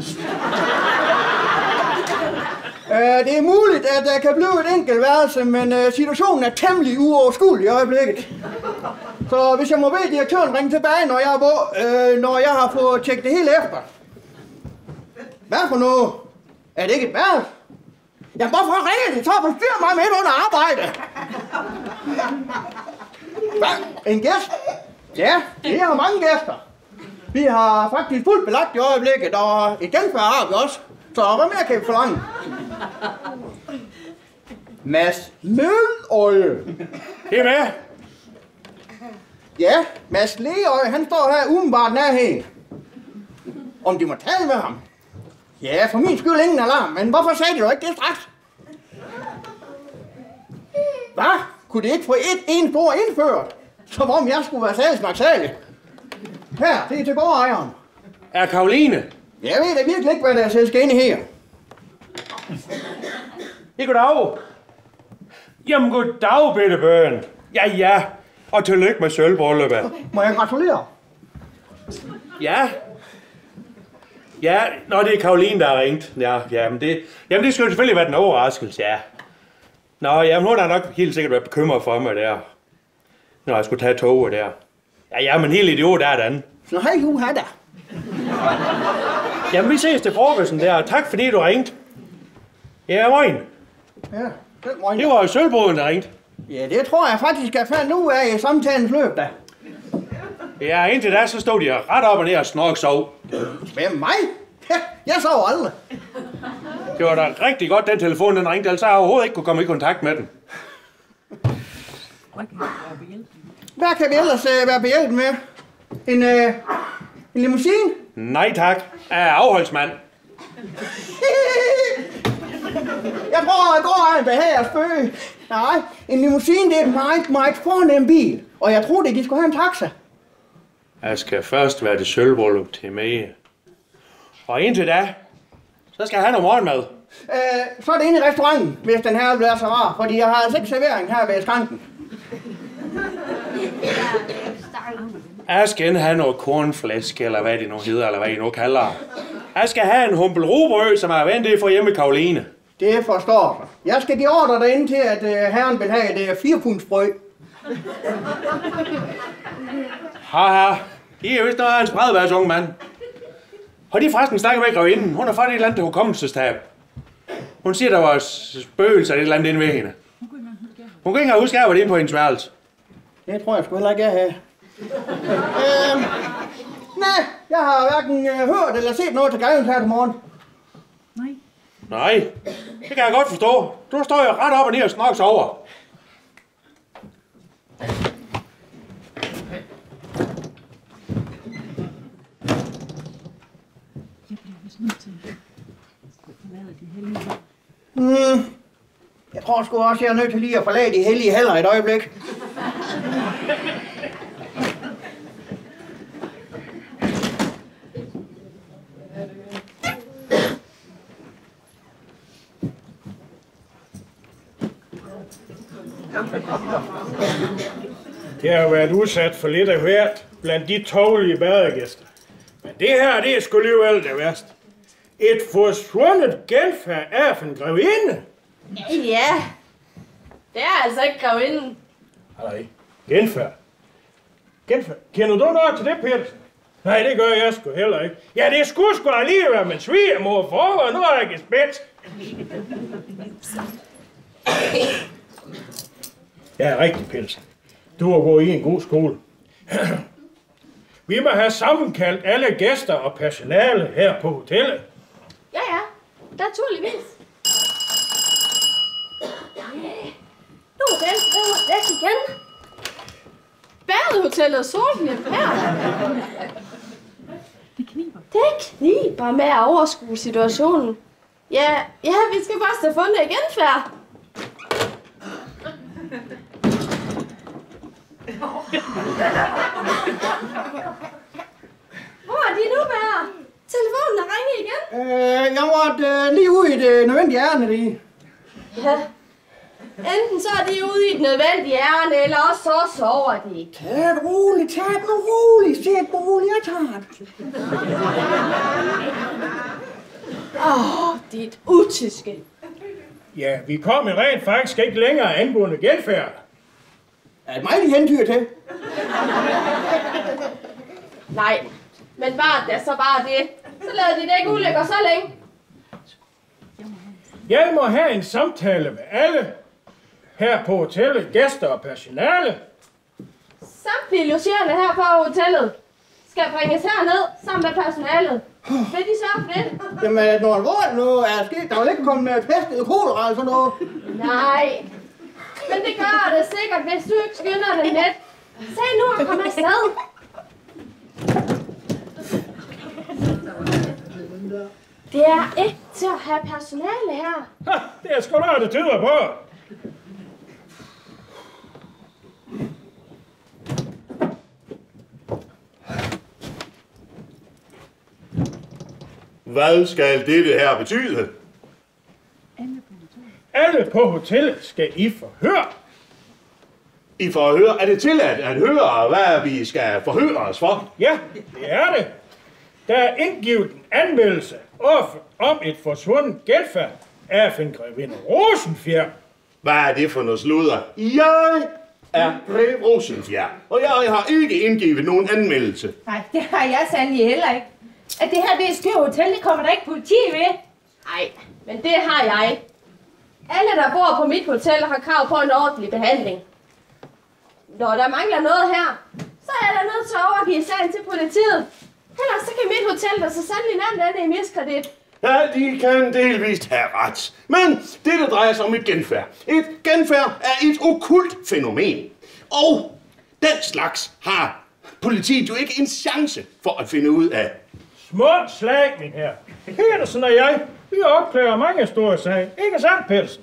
øh, det er muligt, at der kan blive et enkelt værelse, men øh, situationen er temmelig uoverskuelig i øjeblikket. Så hvis jeg må bede direktøren ringe tilbage, når jeg, må, øh, når jeg har fået tjekket det hele efter. Hvad for noget? Er det ikke et værd? Jeg må få ringe det, så forstyrrer mig midt under arbejde. Hvad? En gæst? Ja, vi har mange gæster. Vi har faktisk fuldt belagt i øjeblikket, og et genfærd har vi også. Så hvad mere kan vi forlange? Mads Møløje. Det er med. Ja, Mads Leøje, han står her umiddelbart nærheden. Om de må tale med ham? Ja, for min skyld ingen alarm, men hvorfor sagde de jo ikke det straks? Hvad? Kunne det ikke få et eneste ord indført? Som om jeg skulle være salgsmagsalig. Her, det er til gårdejeren. Er Karoline? Jeg ved da virkelig ikke, hvad der er skal ind i her. Ja, goddag. Jamen, goddag, bitte børn. Ja, ja. Og tillykke med sølvbrylluppet. Må jeg gratulere? Ja. Ja, når det er Karoline, der har ringt. Ja, jamen det, jamen det skulle selvfølgelig være en overraskelse, ja. Nå, jamen hun har nok helt sikkert været bekymret for mig der. Når jeg skulle tage toget der. Ja, jamen helt idiot er den. Nå, hej, du har da. Jamen vi ses til frokosten der, og tak fordi du ringte. Ja, moin. Ja, det moin. Det var jo sølvbruden, der ringte. Ja, det tror jeg faktisk, jeg fandt ud af i samtalens løb da. Ja, indtil da, så stod de ret op og ned og snork sov. Hvem, mig? Ja, jeg sov aldrig. Det var da rigtig godt, den telefon den ringte, ellers jeg overhovedet ikke kunne komme i kontakt med den. Hvad kan vi ellers uh, være behjælpet med? En, uh, en limousine? Nej tak, jeg er afholdsmand. Jeg tror, at går han behager spøge. Nej, en limousine det er et meget, meget fornem bil. Og jeg tror, det de skulle have en taxa. Jeg skal først være det sølvbryllup til mig. Og indtil da, så skal jeg have noget morgenmad. Øh, så er det inde i restauranten, hvis den her bliver så rar. Fordi jeg har altså ikke servering her ved skranken. Jeg skal ikke have noget kornflæsk, eller hvad det nu hedder, eller hvad I nu kalder. Jeg skal have en humpel rugbrød, som er ventet for hjemme Karoline. Det forstår jeg. Jeg skal give ordre derinde til, at uh, herren vil have et uh, firepundsbrød. Haha, I er vist noget af en spredværs unge mand. Har de forresten snakket med grevinden? Hun har fået et eller andet hukommelsestab. Hun siger, der var spøgelser eller et eller andet inde ved hende. Hun kan ikke huske, at jeg var inde på hendes værelse. Det tror jeg sgu heller ikke, jeg havde. øhm, nej, jeg har hverken uh, hørt eller set noget til greven her til morgen. Nej. Nej, det kan jeg godt forstå. Du står jo ret op og ned og snakkes over. Hmm. Jeg tror sgu også, jeg er nødt til lige at forlade de hellige heller et øjeblik. Det har været udsat for lidt af hvert blandt de tålige badegæster. Men det her, det er sgu alligevel det værste. Et forsvundet genfærd af en grevinde. Ja, det er altså ikke grevinden. Nej, genfærd. Genfærd. Kender du noget til det, Petersen? Nej, det gør jeg sgu heller ikke. Ja, det skulle sgu da lige være min svigermor for, og nu er jeg ikke spændt. Ja, rigtig, Petersen. Du har gået i en god skole. Vi må have sammenkaldt alle gæster og personale her på hotellet. Ja, ja. Naturligvis. Nu er den, den var væk igen. Badehotellet Solglimt her. Det kniber. Det kniber med at overskue situationen. Ja, ja, vi skal først have fundet igen, færd. Hvor er de nu, Bære? Telefonen er ringet igen. Øh, jeg måtte øh, lige ud i det nødvendige ærne, lige. Ja. Enten så er de ude i et nødvendigt ærne, eller også så sover de. Tag det roligt, tag det roligt, tag det roligt, jeg tager det. Åh, oh, dit utiske. Ja, vi kom i rent faktisk ikke længere angående genfærd. Er det mig, de hentyr til? Nej, men var det så bare det? Så lavede de det ikke ulykker så længe. Jeg må have en samtale med alle her på hotellet, gæster og personale. Samtlige logerende her på hotellet skal bringes herned sammen med personalet. Vil de sørge for det? Jamen, når alvorligt nu er sket, der er jo ikke kommet med pest eller kolera eller sådan noget. Nej, men det gør det sikkert, hvis du ikke skynder dig lidt. Sag nu at komme afsted. Det er ikke til at have personale her. Ha, det er sgu da, det tyder på. Hvad skal dette her betyde? Alle på hotellet skal i forhør. I forhør? Er det tilladt at høre, hvad vi skal forhøre os for? Ja, det er det. Der er indgivet en anmeldelse om et forsvundet genfærd af Grevinde Rosenfjær. Hvad er det for noget sludder? Jeg er Grev Rosenfjær, og jeg har ikke indgivet nogen anmeldelse. Nej, det har jeg sandelig heller ikke. At det her det er skøre hotel, det kommer der ikke politi ved. Nej, men det har jeg. Alle, der bor på mit hotel, har krav på en ordentlig behandling. Når der mangler noget her, så er der nødt til at overgive sagen til politiet. Ellers så kan mit hotel da så sandelig nemt ende i miskredit. Ja, de kan delvist have ret. Men det, der drejer sig om et genfærd. Et genfærd er et okkult fænomen. Og den slags har politiet jo ikke en chance for at finde ud af. Små slag, min herre. Petersen og jeg, vi opklarer mange store sager. Ikke sandt, Petersen?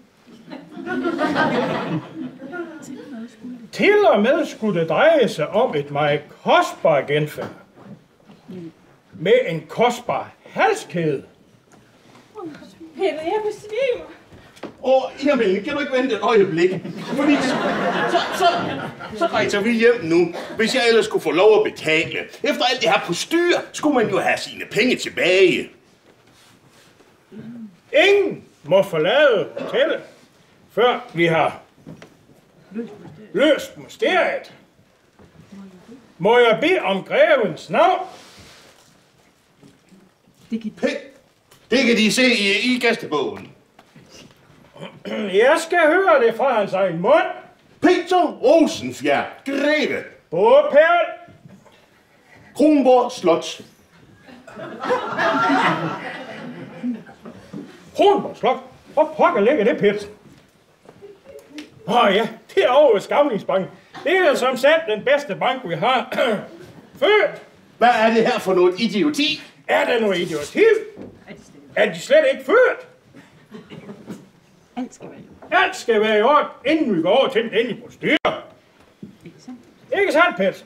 Til og med skulle det dreje sig om et meget kostbart genfærd. Med en kostbar halskæde. Peter, jeg besvimer. Og jamen, kan du ikke vente et øjeblik? Fordi så, så, så, så rejser vi hjem nu, hvis jeg ellers skulle få lov at betale. Efter alt det her på styr, skulle man jo have sine penge tilbage. Ingen må forlade hotellet, før vi har løst mysteriet. Må jeg bede om grevens navn? Det kan, det kan de se i, i gæstebogen. Jeg skal høre det fra hans egen mund. Peter Rosenfjær, greve. Bogpæl. Kronborg Slot. Kronborg Slot? Hvor pokker ligger det, Petersen? Åh oh, ja, det er over Skamlingsbanken. Det er som sagt den bedste bank, vi har. Født. Hvad er det her for noget idioti? Er der noget idioti? Er de slet ikke født? Alt skal være i orden. Alt skal være i orden, inden vi går over til den endelige procedure. Ikke sandt? Ikke sandt, Petersen?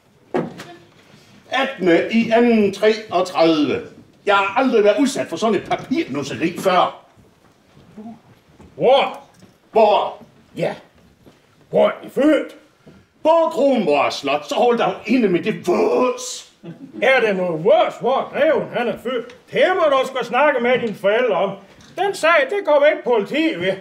attende i anden treogtredive. Jeg har aldrig været udsat for sådan et papirnusseri før. Hvor? Hvor? Ja. Hvor er I født? På Kronborg Slot, så hold dig inde med det vås. Er det noget vås, hvor greven han er født? Det må du skal snakke med dine forældre om. Den sag, det går væk politiet ved.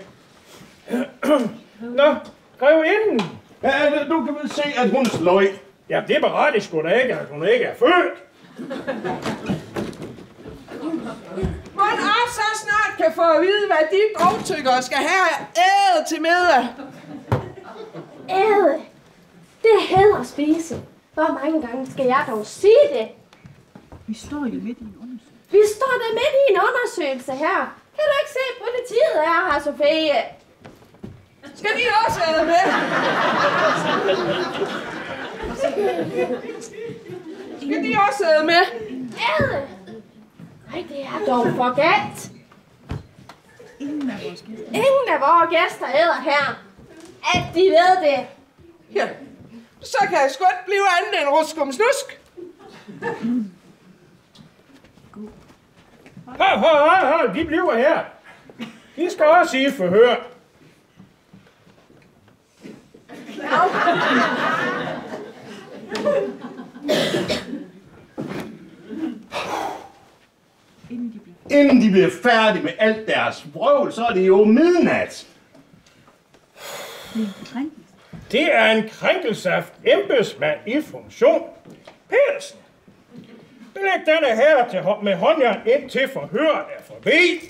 Nå, grevinden. Ja, du kan vel se, at hun sløj. Ja, det beretter sgu da ikke, at hun ikke er født. Man også så snart kan få at vide, hvad de grovtykkere skal have æde til middag. Æde? Det er hæder at spise. Hvor mange gange skal jeg dog sige det? Vi står jo midt i en undersøgelse. Vi står der midt i en undersøgelse her. Kan du ikke se, at politiet er her, Sofie? Skal de også æde med? Skal de også æde med? Æde? Nej, det er dog for galt. Ingen af vores gæster. Ingen af vores gæster æder her. At de ved det. Ja, så kan jeg sgu ikke blive andet end ruskum snusk. Hør, hør, hør, hør, de bliver her. De skal også i forhør. Inden de bliver færdige med alt deres vrøvl, så er det jo midnat. Det er en krænkelse. Det er en krænkelse af embedsmand i funktion. Petersen, belæg denne her til, med håndjern ind til forhøret er forbi.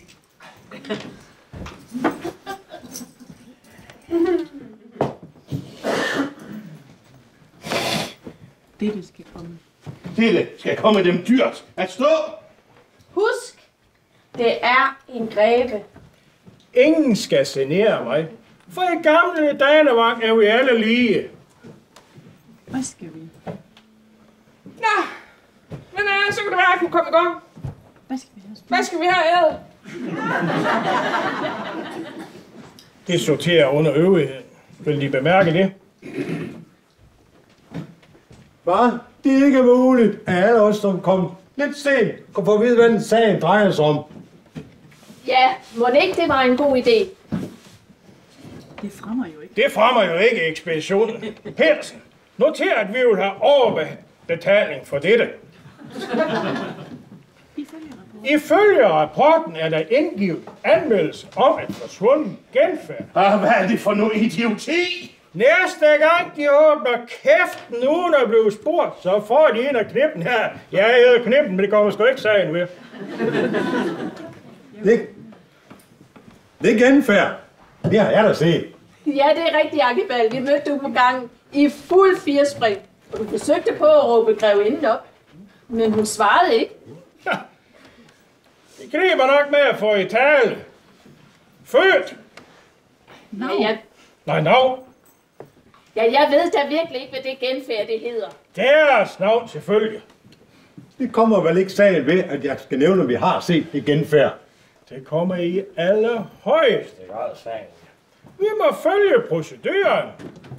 Dette skal komme. Dette skal komme dem dyrt at stå. Husk, det er en greve. Ingen skal genere mig, for i gamle Danevang er vi alle lige. Hvad skal vi? Nå, men uh, så kan det være, at jeg kunne komme i gang. Hvad skal vi have? Hvad skal vi have æret? Det sorterer under øvrigheden. Vil de bemærke det? Hvad? Det er ikke muligt, at alle os, som kom lidt sent, kan få at vide, hvad den sagen drejer sig om. Ja, må ikke det var en god idé? Det fremmer jo ikke. Det fremmer jo ikke ekspeditionen. Petersen, noter, at vi vil have overbetaling for dette. Ifølge rapporten er der indgivet anmeldelse om et forsvundet genfærd. Ah, hvad er det for noget idioti? Næste gang de åbner kæften uden at blive spurgt, så får de en af knippen her. Jeg hedder knippen, men det kommer sgu ikke sagen ved. Det, det er genfærd. Det har jeg da set. Ja, det er rigtigt, Akkebald. Vi mødte du på gangen i fuld firespring. Og du forsøgte på at råbe grevinden op. Men hun svarede ikke. Det griber nok med at få i tale. Født. No. Ja, jeg, Nej, no. ja, jeg ved da virkelig ikke, hvad det genfærd det hedder. Deres navn selvfølgelig. Det kommer vel ikke sagen ved, at jeg skal nævne, at vi har set det genfærd. Det kommer i allerhøjeste grad sagen. Vi må følge proceduren.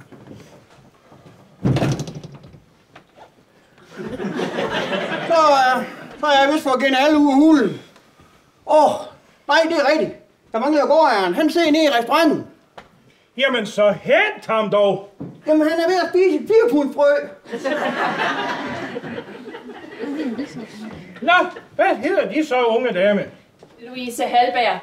Så, uh, så er jeg vist for at genne alle uge hulen. Åh, oh, nej, det er rigtigt. Der mangler gårdejeren. Han sidder nede i restauranten. Jamen, så hent ham dog. Jamen, han er ved at spise et firepundsbrød. Nå, hvad hedder de så, unge dame? Louise Halberg.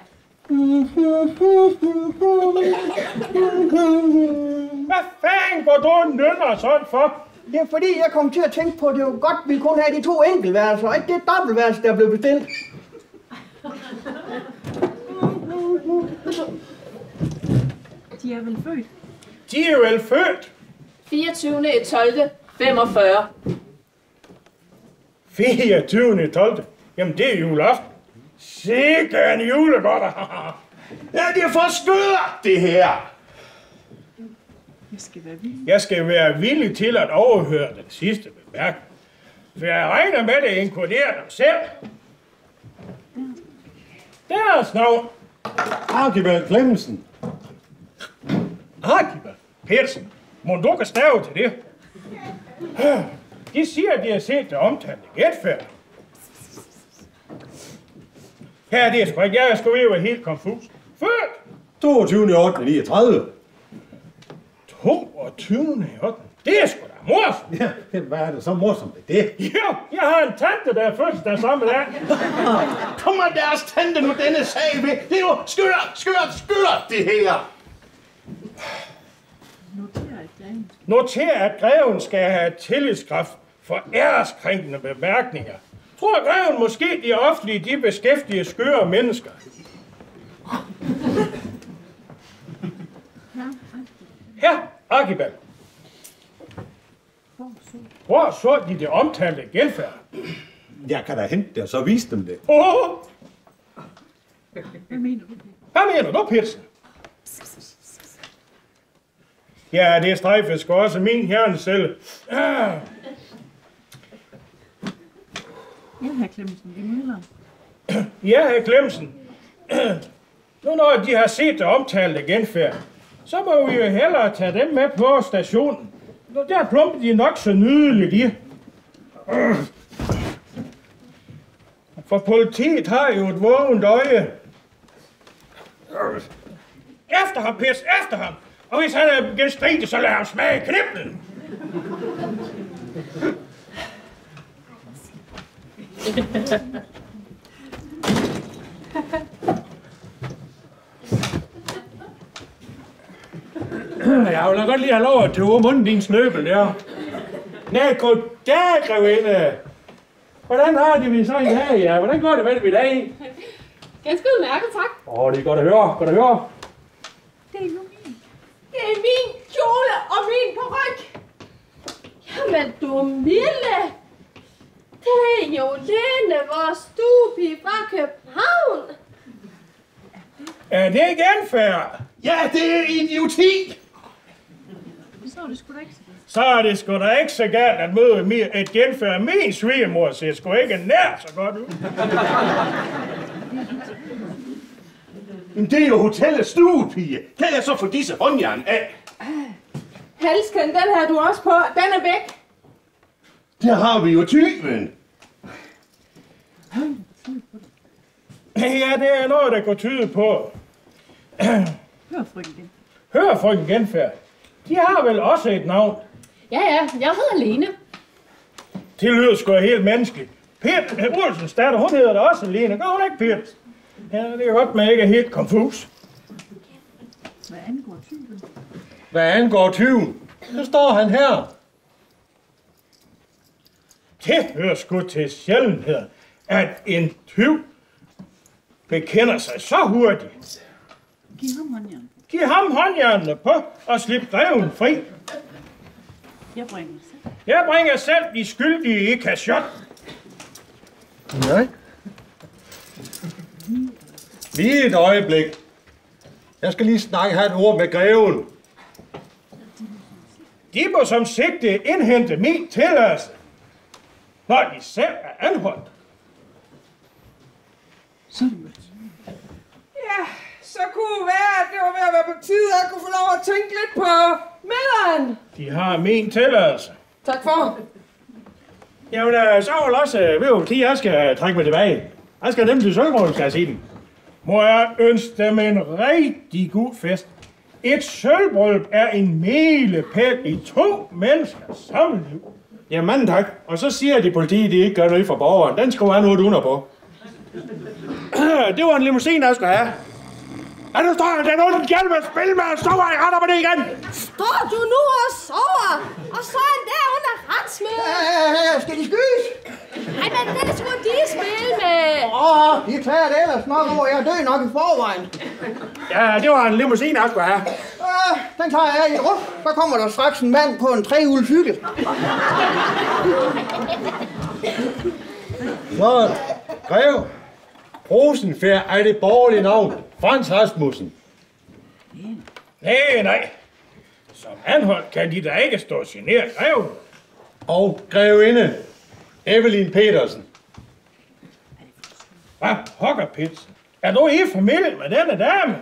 Hvad fanden går du og nynner sådan for? Det er fordi, jeg kom til at tænke på, at det var godt, vi kun have de to enkeltværelser, og ikke det dobbeltværelse, der blev bestilt. De er vel født? De er vel født? fireogtyvende tolvte femogfyrre. fireogtyvende tolvte Jamen, det er juleaften. Sikke en julegodter. Ja, det er for skørt, det her. Jeg skal være villig. Jeg skal være villig til at overhøre den sidste bemærkning. For jeg regner med, at det inkluderer dem selv. Deres navn. Arkibald Clemmensen. Arkibald Petersen. Må du kan stave til det? De siger, at de har set det omtalte genfærd. Her er det sgu ikke. Jeg skulle være helt konfus. Født! toogtyvende ottende niogtredive toogtyvende ottende Det er sgu da morsomt. Ja, hvad er det så morsomt med det? Jo, jeg har en tante, der er fødselsdag samme dag. Kommer deres tante nu denne sag ved? Det er jo skørt, skørt, skørt, det her. Noter, at greven skal have tillidskraft for æreskrænkende bemærkninger. Tror greven måske, de offentlige, de beskæftiger skøre mennesker? Her, Arkibald. Hvor så de det omtalte genfærd? Jeg kan da hente det, og så vise dem det. Oh! Hvad mener du? Hvad mener du, Petersen? Ja, det strejfer sgu også min hjernecelle. Ah. Ja, herr Clemmensen, vi møder. Ja, herr Clemmensen. Nu når de har set det omtalte genfærd, så må vi jo hellere tage dem med på stationen. Der plumper de nok så nydeligt i. For politiet har jo et vågent øje. Efter ham, pis, efter ham! Og hvis han er genstridig, så lad ham smage kniblen. Jeg vil da godt lige have lov at tøve munden din snøbel, ja. Nej, goddag, grevinde. Hvordan har de vi så i dag, ja? Hvordan går det med det i dag? Ganske udmærket, tak. Åh, oh, det er godt at høre, godt at høre. Det er jo min. Det er min kjole og min paryk. Jamen, du milde. Det er jo Lene, vores stuepige fra København. Er det genfærd? Ja, det er idioti! Så er det sgu da ikke så godt. Så er det sgu da ikke så galt at møde et genfærd. Min svigermor ser sgu ikke nær så godt ud. Men det er jo hotellets stuepige. Kan jeg så få disse håndjern af? Halsken, den her du også på. Den er væk. Der har vi jo tyven. Ja, det er noget, der går tyde på. Hør frøken igen. Hør frøken Genfærd. De har vel også et navn? Ja, ja, jeg hedder Lene. Det lyder sgu helt menneskeligt. Peter Olsens datter, hun hedder da også Lene. Gør hun ikke, Peter? Ja, det er godt, man ikke er helt konfus. Hvad angår tyven? Hvad angår tyven, så står han her. Det hører sgu til sjældenheder, at en tyv bekender sig så hurtigt. Giv ham håndjern. Giv ham håndjernene på og slip greven fri. Jeg bringer selv. Jeg bringer selv de skyldige i kashot. Nej. Lige et øjeblik. Jeg skal lige snakke her et ord med greven. De må som sigte indhente min tilladelse, når de selv er anholdt. Så er det godt. Ja, så kunne det være, at det var ved at være på tide, at jeg kunne få lov at tænke lidt på middagen. De har min tilladelse. Tak for. Jamen, øh, så er det også øh, ved jo, jeg skal trække mig tilbage. Jeg skal nemlig til Sølvbrød, skal jeg sige den. Må jeg ønske dem en rigtig god fest. Et sølvbryllup er en milepæl i to menneskers sammenliv. Ja, manden tak. Og så siger de politiet, de ikke gør noget for borgeren. Den skal være noget under på. Det var en limousine, jeg skulle have. Er du står der nogen, der hjælper at spille med, og sover i retter på det igen? Står du nu og sover? Og så en der under retsmødet? Ja, skal de skydes? Ej, men det skulle de spille med. Åh, de klager det ellers nok over. Jeg er død nok i forvejen. Ja, det var en limousine, jeg skulle have. Øh, den tager jeg i et rum. Så kommer der straks en mand på en trehjulet cykel. Så, grev. Rosenfærd er det borgerlige navn. Frans Rasmussen. Nej, nej. Som anholdt kan de da ikke stå generet greven. Og grevinde Evelyn Petersen. Hvad pokker, Pits? Er du i familie med denne dame?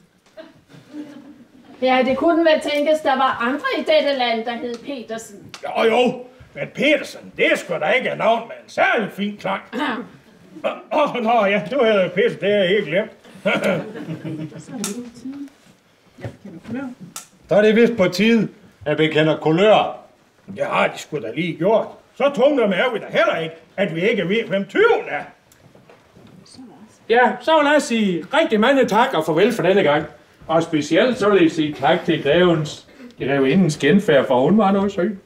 Ja, det kunne vel tænkes, der var andre i dette land, der hed Petersen. Jo, jo. Men Petersen, det er sgu da ikke et navn med en særlig fin klang. Åh, oh, nå ja, du hedder Pits, det er jeg helt glemt. Så er det vist på tide, at vi kender kulør. Det har de sgu da lige gjort. Så tungt med er vi da heller ikke, at vi ikke ved, hvem tyven er. Ja, så vil jeg sige rigtig mange tak og farvel for denne gang. Og specielt så vil jeg sige tak til grevens, grevindens genfærd, for hun var noget søg.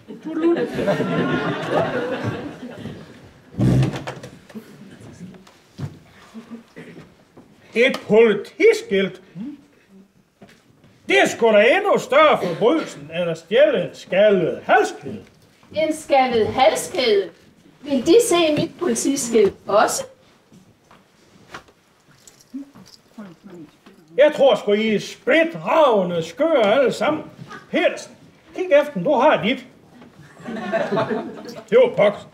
Et politiskilt. Det er sgu da endnu større forbrydelse, end at stjæle en skaldet halskæde. En skaldet halskæde. Vil de se mit politiskilt også? Jeg tror sgu, I er spritravende skøre alle sammen. Petersen, kig efter, du har dit. Det var poks.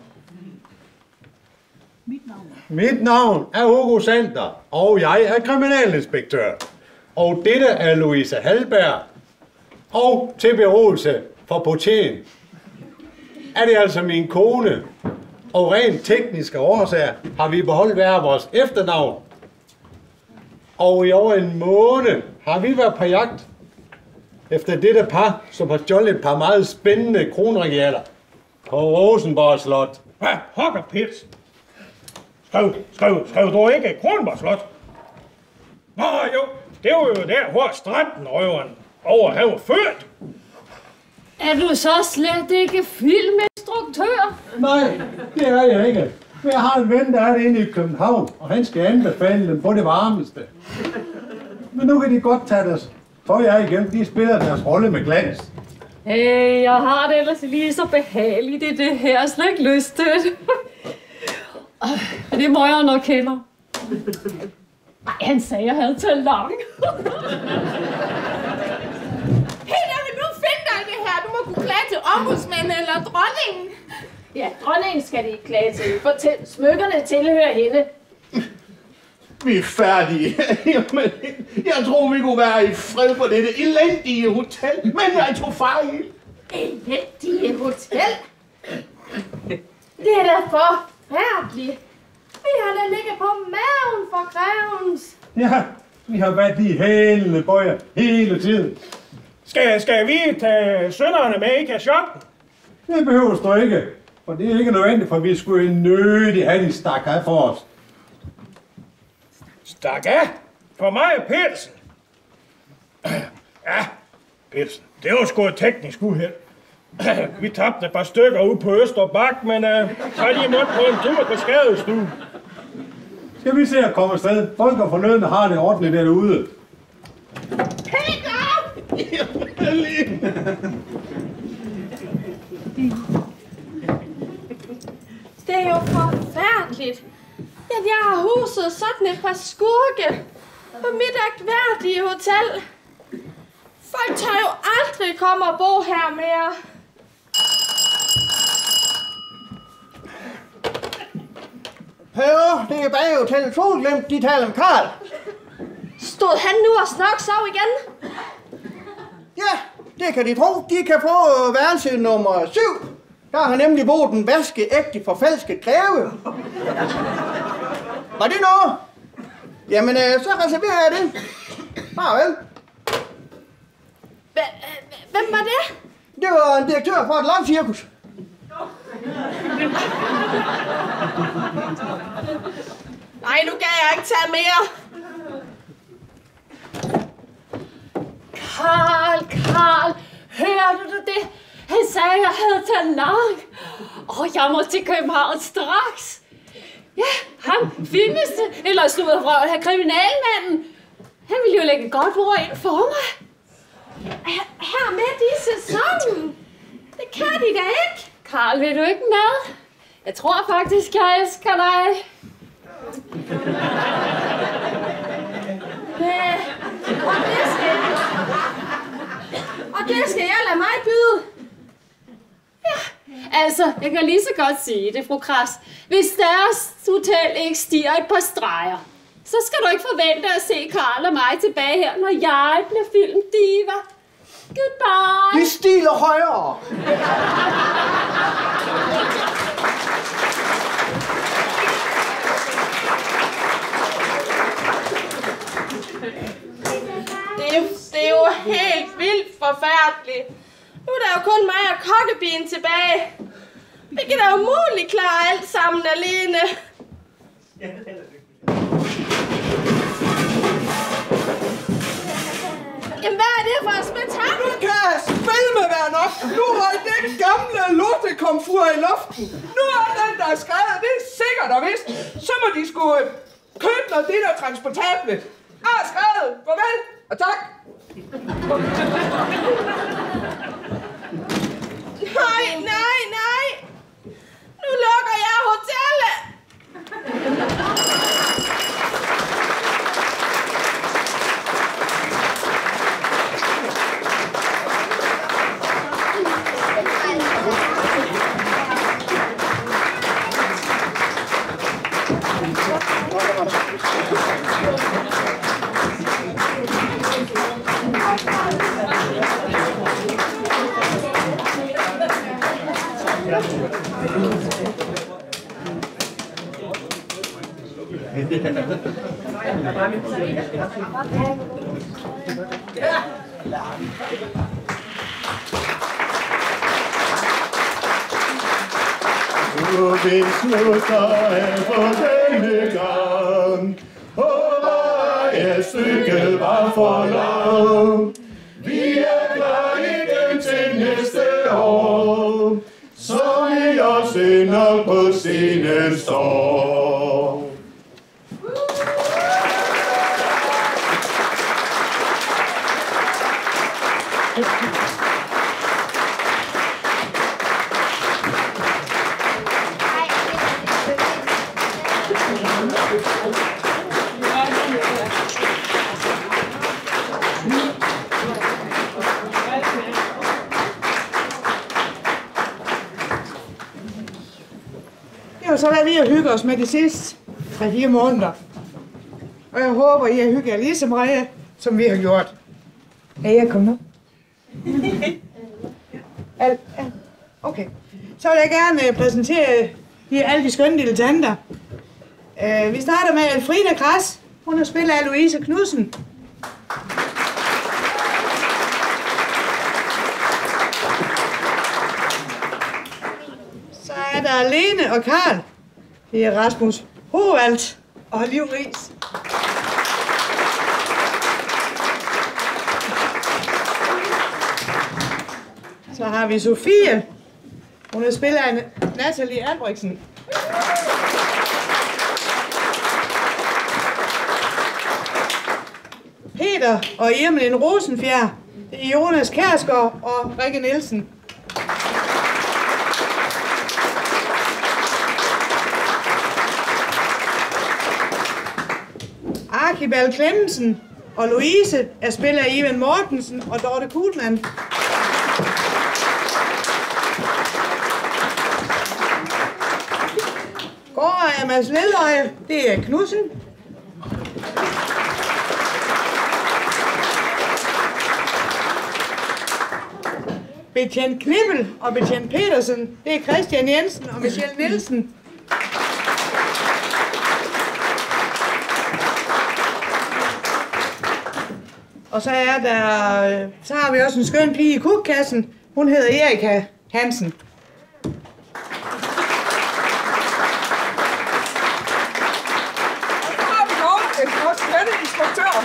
Mit navn er Hugo Sander, og jeg er kriminalinspektør. Og dette er Louise Hallberg. Og til berigelse for Portien er det altså min kone. Og rent tekniske årsager har vi beholdt hver vores efternavn. Og i over en måned har vi været på jagt efter dette par, som har stjålet et par meget spændende kronregaler på Rosenborg Slot. Hvad pokker, Pits? Skriv, skriv, skriv du ikke Kronborg Slot? Nå jo, det var jo der, hvor stranden røveren over at han var født. Er du så slet ikke filminstruktør? Nej, det er jeg ikke. Men jeg har en ven, der er inde i København, og han skal anbefale dem på det varmeste. Men nu kan de godt tage deres tøj af igen. De spiller deres rolle med glans. Hey, jeg har det ellers lige så behageligt i det her. Jeg har slet ikke lyst til det. Det må jeg nok kende. Ej, han sagde, jeg havde talent. Hey, jeg vil nu finde dig i det her. Du må kunne klage til ombudsmanden eller dronningen. Ja, dronningen skal de ikke klage til, for til, smykkerne tilhører hende. Vi er færdige. Jamen, jeg tror, vi kunne være i fred på dette elendige hotel, men jeg tog fejl. Elendige hotel? Det er da forfærdeligt. Vi har da ligget på maven for grevens. Ja, vi har været i hælene på jer hele tiden. Skal, skal vi tage sønnerne med i kashotten? Det behøver du ikke, for det er ikke nødvendigt, for vi skulle nødig have de stak af for os. Stak af? For mig og Petersen? Ja, Petersen, det var sgu et teknisk uheld. Vi tabte et par stykker ud på Østerbak, men uh, så er de måtte på en tur på skadestuen. Skal vi se at komme afsted? Folk og fornødne har det ordentligt derude. Peter! Det er jo forfærdeligt. Ja, jeg har huset sådan et par skurke på mit agtværdige hotel. Folk tør jo aldrig komme og bo her mere. Per, det er bagehotellet Solglemt, de taler om Karl. Stod han nu og snok sov igen? Ja, det kan de tro. De kan få værelse nummer syv. Der har nemlig boet en vaskeægte forfalsket greve. Var det noget? Jamen, øh, så reserverer jeg det. Farvel. Hvem var det? Det var en direktør for et lavcirkus. Nej, nu kan jeg ikke tage mere. Karl, Karl, hører du det? Han sagde, jeg havde talent. Åh, jeg må til København straks. Ja, ham fineste, eller slutter fra her kriminalmanden. Han ville jo lægge godt ord ind for mig. Her midt i sæsonen. Det kan de da ikke. Karl, vil du ikke med? Jeg tror faktisk, jeg elsker dig. Ja, og det skal jeg. Og det skal jeg lade mig byde. Ja, altså, jeg kan lige så godt sige det, fru Kras. Hvis deres hotel ikke stiger et par streger, så skal du ikke forvente at se Karl og mig tilbage her, når jeg bliver filmdiva. Goodbye. De stiler højere. Det er, det er jo helt vildt forfærdeligt. Nu er der jo kun mig og kokkebien tilbage. Vi kan da umuligt klare alt sammen alene. Jamen, hvad er det for et spektakel? Nu kan filme være nok. Nu har den gamle lortekomfur i luften. Nu er den, der er skrevet, det er sikkert og vist. Så må de sgu købe noget det der transportable. Er skrevet. Farvel og tak. Nej, nej, nej. Nu lukker jeg hotellet. Vi slutter af for denne gang, og et stykke var for langt. Vi hun på scenen står. Det var så hvad vi har hygget os med de sidste tre fire måneder. Og jeg håber, I har hygget jer lige så meget, som vi har gjort. Er jeg kommet nu? Okay. Så vil jeg gerne præsentere de, alle de skønne dilettanter. Uh, vi starter med Elfrida Græs. Hun har spillet af Louise Knudsen. Så er der Lene og Karl. Det er Rasmus Hovald og Liv Riis. Så har vi Sofie. Hun er spillet af Nathalie Albrechtsen. Peter og Irmelin Rosenfjær. Det er Jonas Kjærsgaard og Rikke Nielsen. Archibald Clemmensen og Louise er spillet af Ivan Mortensen og Dorte Kuhlmann. Gård er Mads Lilløje, det er Knudsen. Betjent Knibbel og Betjent Petersen, det er Christian Jensen og Michelle Nielsen. Og så er der, så har vi også en skøn pige i kukkassen. Hun hedder Erika Hansen. Og så har vi også en godt skønne instruktør.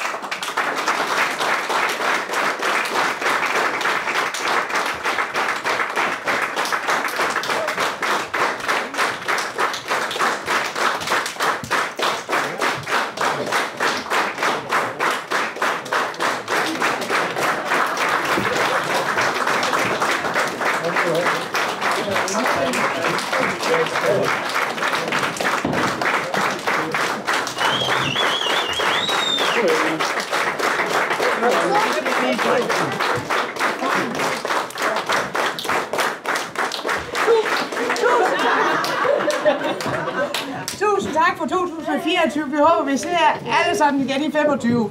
Tusind tak for to tusind fireogtyve. Vi håber, vi ser alle sammen igen i femogtyve.